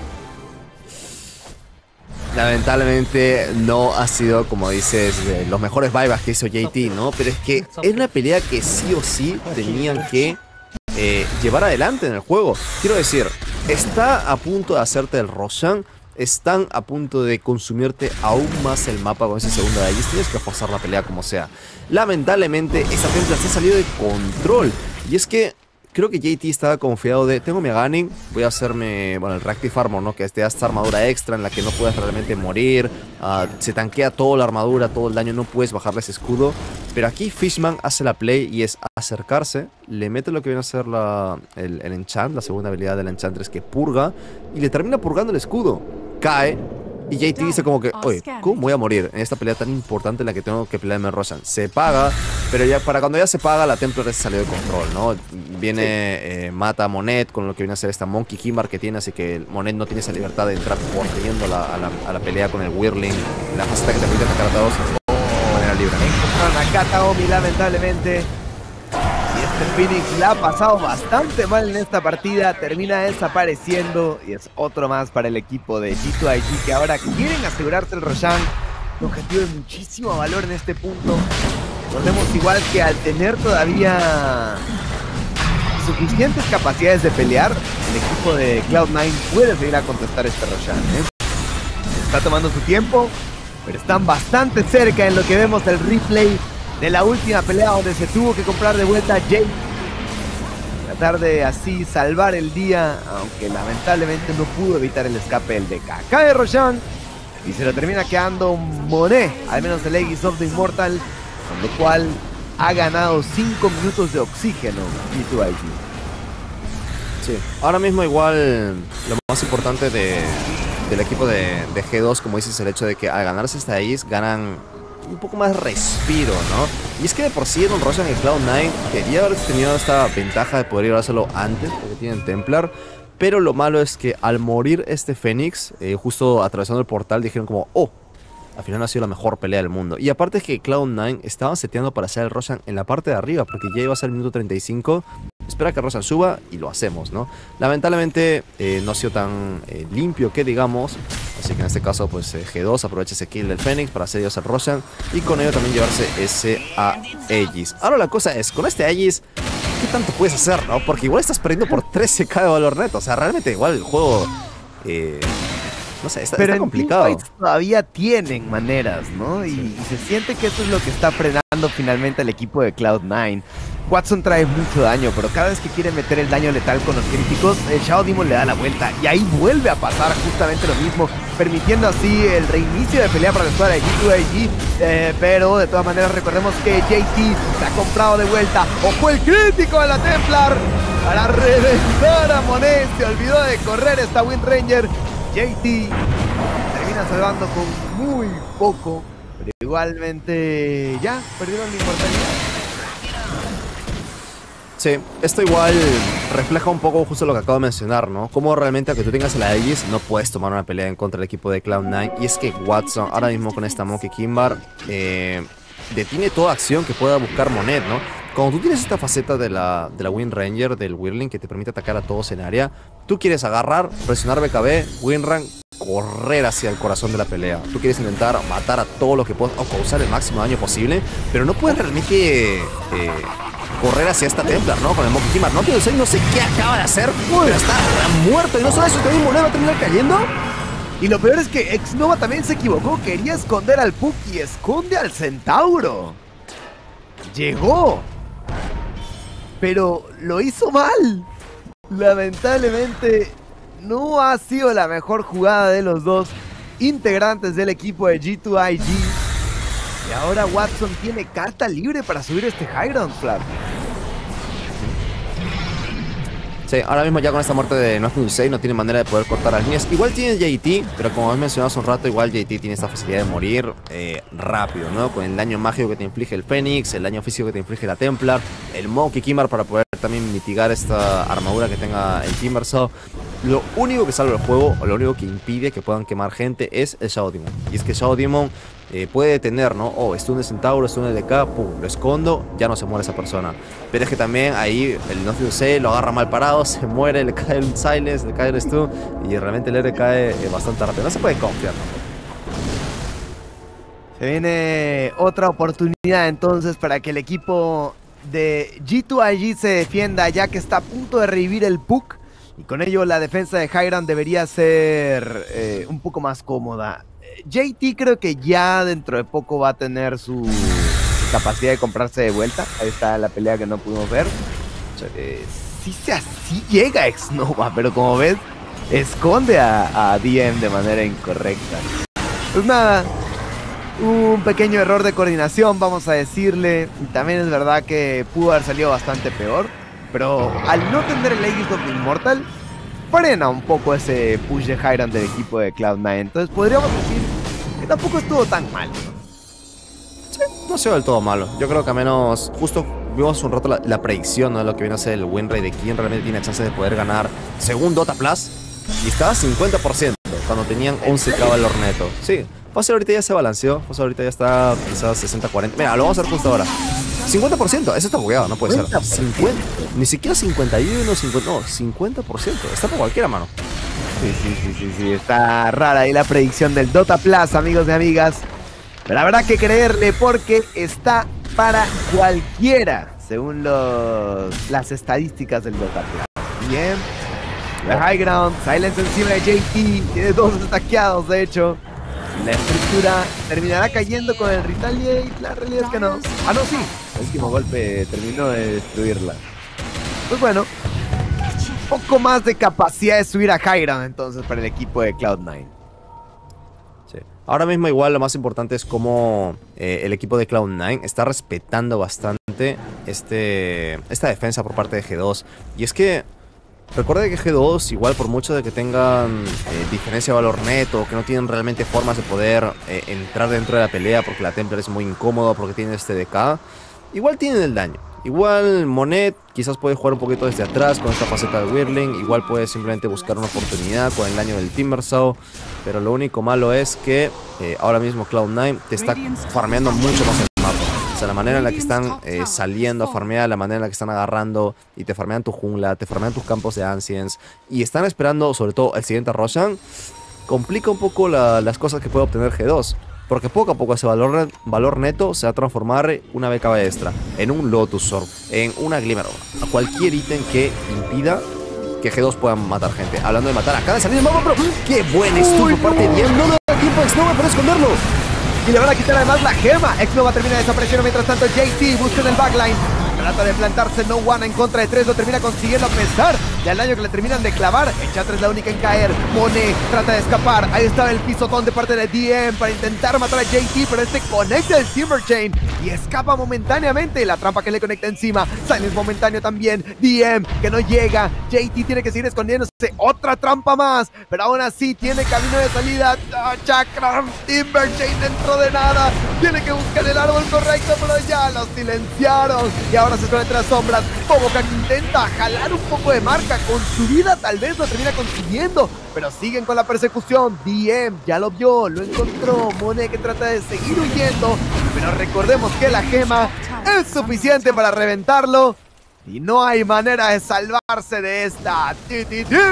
[SPEAKER 2] Lamentablemente no ha sido, como dices, eh, los mejores buybacks que hizo J T, ¿no? Pero es que es una pelea que sí o sí tenían que eh, llevar adelante en el juego. Quiero decir, está a punto de hacerte el Roshan, están a punto de consumirte aún más el mapa con ese segundo de allí. Tienes que forzar la pelea como sea. Lamentablemente, esta Templar se ha salido de control. Y es que creo que J T estaba confiado de, tengo mi Aganing, voy a hacerme, bueno, el Reactive Armor, ¿no? Que es esta armadura extra en la que no puedes realmente morir. Uh, se tanquea toda la armadura, todo el daño, no puedes bajarle ese escudo. Pero aquí Fishman hace la play y es acercarse, le mete lo que viene a ser la, el, el enchant, la segunda habilidad del Enchantress que purga, y le termina purgando el escudo. Cae. Y J T dice como que, oye, ¿cómo voy a morir en esta pelea tan importante en la que tengo que pelearme en Roshan? Se paga, pero ya para cuando ya se paga, la Templar se salió de control, ¿no? Viene, sí. eh, mata a Monet con lo que viene a ser esta Monkey Kimbar que tiene, así que Monet no tiene esa libertad de entrar corriendo a la, a la, a la pelea con el Whirling. La faceta que te permite atacar a todos de manera libre.
[SPEAKER 1] Encontraron a Kataomi, lamentablemente. Y este Phoenix la ha pasado bastante mal en esta partida, termina desapareciendo y es otro más para el equipo de G dos I G que ahora quieren asegurarse el Roshan. Un objetivo de muchísimo valor en este punto. Recordemos igual que al tener todavía suficientes capacidades de pelear, el equipo de Cloud nueve puede seguir a contestar este Roshan, ¿eh? Está tomando su tiempo, pero están bastante cerca en lo que vemos el replay de la última pelea donde se tuvo que comprar de vuelta a Jake. Tratar de así salvar el día, aunque lamentablemente no pudo evitar el escape del D K. Cae Roshan y se lo termina quedando Monet, al menos el Aegis of the Immortal, con lo cual ha ganado cinco minutos de oxígeno G dos I G.
[SPEAKER 2] Sí, ahora mismo igual lo más importante de, del equipo de, de G dos, como dices, el hecho de que al ganarse esta Aegis ganan un poco más respiro, ¿no? Y es que de por sí en un Roshan y Cloud nueve quería haber tenido esta ventaja de poder llevárselo antes, porque tienen Templar, pero lo malo es que al morir este Fénix, eh, justo atravesando el portal, dijeron como, oh, al final no ha sido la mejor pelea del mundo. Y aparte es que Cloud nueve estaban seteando para hacer el Roshan en la parte de arriba, porque ya iba a ser el minuto treinta y cinco. Espera que Roshan suba y lo hacemos, ¿no? Lamentablemente eh, no ha sido tan eh, limpio que digamos. Así que en este caso pues eh, G dos aprovecha ese kill del Fénix para hacer ellos el Roshan. Y con ello también llevarse ese a Aegis. Ahora la cosa es, con este Aegis, ¿qué tanto puedes hacer, no? Porque igual estás perdiendo por trece K de valor neto. O sea, realmente igual el juego... Eh, no sé, está,
[SPEAKER 1] pero
[SPEAKER 2] está complicado.
[SPEAKER 1] En todavía tienen maneras, ¿no? Y, y se siente que eso es lo que está frenando finalmente al equipo de Cloud nueve. Watson trae mucho daño, pero cada vez que quiere meter el daño letal con los críticos, el Shadow Demon le da la vuelta y ahí vuelve a pasar justamente lo mismo, permitiendo así el reinicio de pelea para la escuadra de G dos I G. Eh, pero de todas maneras recordemos que J T se ha comprado de vuelta. ¡Ojo el crítico de la Templar! Para reventar a Monet, se olvidó de correr esta Wind Ranger. J T termina salvando con muy poco, pero igualmente ya perdieron la inmortalidad.
[SPEAKER 2] Sí, esto igual refleja un poco justo lo que acabo de mencionar, ¿no? Como realmente aunque tú tengas la Aegis no puedes tomar una pelea en contra del equipo de Cloud nueve. Y es que Watson ahora mismo con esta Monkey Kimbar eh, detiene toda acción que pueda buscar Monet, ¿no? Cuando tú tienes esta faceta de la, de la Wind Ranger, del Whirling, que te permite atacar a todos en área, tú quieres agarrar, presionar B K B, Windrun, correr hacia el corazón de la pelea. Tú quieres intentar matar a todo lo que puedas, o causar el máximo daño posible, pero no puedes realmente eh, correr hacia esta Templar, ¿no? Con el Monkey Kimbar. No, no sé, no sé qué acaba de hacer, pero está muerto. Y no solo eso, también Monet va a terminar cayendo.
[SPEAKER 1] Y lo peor es que Exnova también se equivocó. Quería esconder al Puck y esconde al Centauro. Llegó, pero lo hizo mal. Lamentablemente no ha sido la mejor jugada de los dos integrantes del equipo de G dos I G. Y ahora Watson tiene carta libre para subir este High Ground, Flap.
[SPEAKER 2] Sí, ahora mismo ya con esta muerte de Nothing to Say no tiene manera de poder cortar las líneas. Igual tiene J T, pero como has mencionado hace un rato, igual J T tiene esta facilidad de morir eh, rápido, ¿no? Con el daño mágico que te inflige el Fénix, el daño físico que te inflige la Templar, el Monkey Kimbar para poder también mitigar esta armadura que tenga el Timbersaw. Lo único que salva el juego, o lo único que impide que puedan quemar gente es el Shadow Demon. Y es que Shadow Demon eh, puede detener, ¿no? Oh, stun de Centauro, stun de D K, pum, lo escondo, ya no se muere esa persona. Pero es que también ahí el Nothing to Say lo agarra mal parado, se muere, le cae el Silence, le cae el stun, y realmente el R cae eh, bastante rápido. No se puede confiar, ¿no?
[SPEAKER 1] Se viene otra oportunidad entonces para que el equipo de G dos I G se defienda, ya que está a punto de revivir el Puck. Y con ello la defensa de High Ground debería ser eh, un poco más cómoda. J T creo que ya dentro de poco va a tener su, su capacidad de comprarse de vuelta. Ahí está la pelea que no pudimos ver. Eh, sí, se así llega Exnova, pero como ves, esconde a, a D M de manera incorrecta. Pues nada, un pequeño error de coordinación, vamos a decirle. Y también es verdad que pudo haber salido bastante peor. Pero al no tener el Aegis of the Immortal, frena un poco ese push de High Ground del equipo de Cloud nueve. Entonces podríamos decir que tampoco estuvo tan mal, ¿no?
[SPEAKER 2] Sí, no ha sido del todo malo. Yo creo que al menos, justo vimos un rato la, la predicción, ¿no? De lo que viene a ser el win rate de quién realmente tiene chance de poder ganar según Dota Plus. Y estaba a cincuenta por ciento cuando tenían once K valor neto. Sí, fácil ahorita ya se balanceó. Fácil ahorita ya está quizás sesenta cuarenta. Mira, lo vamos a hacer justo ahora. cincuenta por ciento, eso está bugueado, no puede ser. cincuenta, ni siquiera cincuenta y uno, cincuenta, no, cincuenta por ciento. Está por cualquiera mano.
[SPEAKER 1] Sí, sí, sí, sí, sí, está rara ahí la predicción del Dota Plus, amigos y amigas. Pero habrá que creerle porque está para cualquiera, según los, las estadísticas del Dota Plus. Bien. La High Ground, Silence encima de J T, tiene dos destaqueados de hecho. La estructura terminará cayendo con el Retaliate. La realidad es que no. Ah, no, sí. El último golpe terminó de destruirla. Pues bueno, un poco más de capacidad de subir a High Ground entonces para el equipo de Cloud nueve.
[SPEAKER 2] Sí. Ahora mismo igual lo más importante es cómo eh, el equipo de Cloud nueve está respetando bastante este, esta defensa por parte de G dos. Y es que recuerda que G dos, igual por mucho de que tengan eh, diferencia de valor neto, que no tienen realmente formas de poder eh, entrar dentro de la pelea porque la Templar es muy incómoda, porque tiene este D K, igual tienen el daño. Igual Monet quizás puede jugar un poquito desde atrás con esta faceta de Whirling. Igual puede simplemente buscar una oportunidad con el daño del Timbersaw. Pero lo único malo es que eh, ahora mismo Cloud nueve te está farmeando mucho más el mapa. O sea, la manera en la que están eh, saliendo a farmear, la manera en la que están agarrando y te farmean tu jungla, te farmean tus campos de Ancients. Y están esperando sobre todo el siguiente Roshan. Complica un poco la, las cosas que puede obtener G dos. Porque poco a poco ese valor, valor neto se va a transformar una B K B extra, en un Lotus Orb, en una Glimmer Orb, a cualquier ítem que impida que G dos puedan matar gente. Hablando de matar, acaba de salir el mapa, pero ¡qué buen stun por parte de Diem! No le da tiempo a X-Nova para esconderlo.
[SPEAKER 1] Y le van a quitar además la gema. X-Nova termina desapareciendo mientras tanto J T busca en el backline. Trata de plantarse No One en contra de tres, lo termina consiguiendo a pesar del daño que le terminan de clavar. El Chatra es la única en caer. Monet trata de escapar. Ahí estaba el pisotón de parte de D M para intentar matar a J T, pero este conecta el Timber Chain y escapa momentáneamente. La trampa que le conecta encima. Silence momentáneo también. D M que no llega. J T tiene que seguir escondiéndose. Otra trampa más, pero aún así tiene camino de salida. Oh, Chakram, Timber Chain dentro de nada. Tiene que buscar el árbol correcto, pero ya lo silenciaron. Y ahora se esconde entre las sombras. Boboka intenta jalar un poco de marca con su vida, tal vez lo termina consiguiendo, pero siguen con la persecución. D M ya lo vio, lo encontró. Monet que trata de seguir huyendo, pero recordemos que la gema es suficiente para reventarlo y no hay manera de salvarse de esta. T T T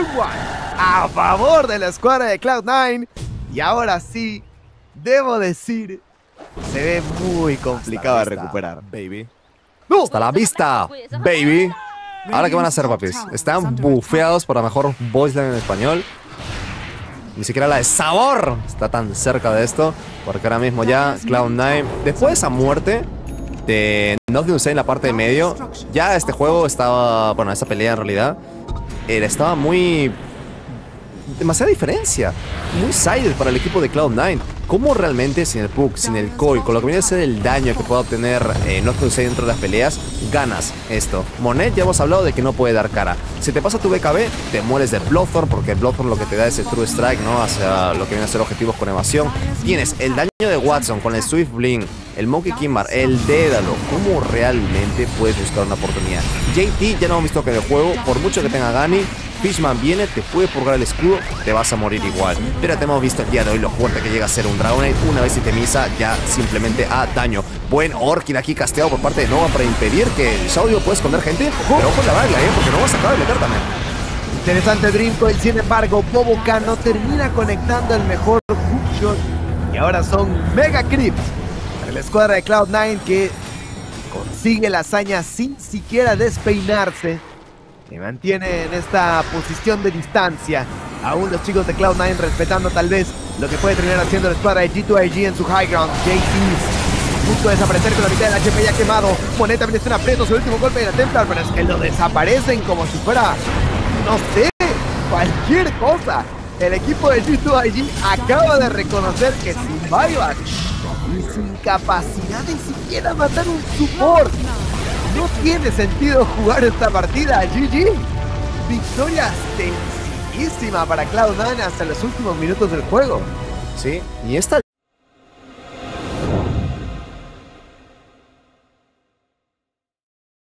[SPEAKER 1] a favor de la escuadra de Cloud nueve. Y ahora sí, debo decir, se ve muy complicado de recuperar,
[SPEAKER 2] baby. ¡No! ¡Hasta la vista, baby! Ahora, ¿qué van a hacer, papis? Están bufeados por la mejor voice line en español. Ni siquiera la de Sabor está tan cerca de esto, porque ahora mismo ya Cloud nueve, después de esa muerte de Nothing to Say en la parte de medio, ya este juego estaba, bueno, esta pelea en realidad, eh, estaba muy... demasiada diferencia, muy sided para el equipo de Cloud nueve. ¿Cómo realmente sin el Puck, sin el Koi, con lo que viene a ser el daño que pueda obtener eh, Nothing to Say dentro de las peleas, ganas esto? Monet, ya hemos hablado de que no puede dar cara. Si te pasa tu B K B, te mueres de Bloodthorn, porque Bloodthorn lo que te da es el True Strike, ¿no? Hacia lo que viene a ser objetivos con evasión. Tienes el daño de Watson con el Swift Blink, el Monkey Kimbar, el Dédalo. ¿Cómo realmente puedes buscar una oportunidad? J T ya no hemos visto que en el juego, por mucho que tenga Gani, Fishman viene, te puede purgar el escudo, te vas a morir igual. Pero te hemos visto el día de hoy lo fuerte que llega a ser un Dragonite. Una vez itemiza, ya simplemente a daño. Buen Orkin aquí casteado por parte de Nova para impedir que el Shaudio pueda esconder gente. Pero ojo en la bagla, ¿eh? Porque Nova se acaba de meter también.
[SPEAKER 1] Interesante Dreamcoil, sin embargo, Boboka no termina conectando el mejor hookshot. Y ahora son Mega Creeps para la escuadra de Cloud nueve, que consigue la hazaña sin siquiera despeinarse. Se mantiene en esta posición de distancia. Aún los chicos de Cloud nueve respetando tal vez lo que puede terminar haciendo la escuadra de G dos I G en su high ground. J T a punto de desaparecer con la mitad del H P ya quemado. Monet también está en aprieto, su último golpe de la Templar, pero es que lo desaparecen como si fuera, no sé, cualquier cosa. El equipo de G dos I G acaba de reconocer que sin buyback y sin capacidad de siquiera matar un support, no tiene sentido jugar esta partida. G G. Victoria sencillísima para Cloud nueve hasta los últimos minutos del juego.
[SPEAKER 2] Sí, y esta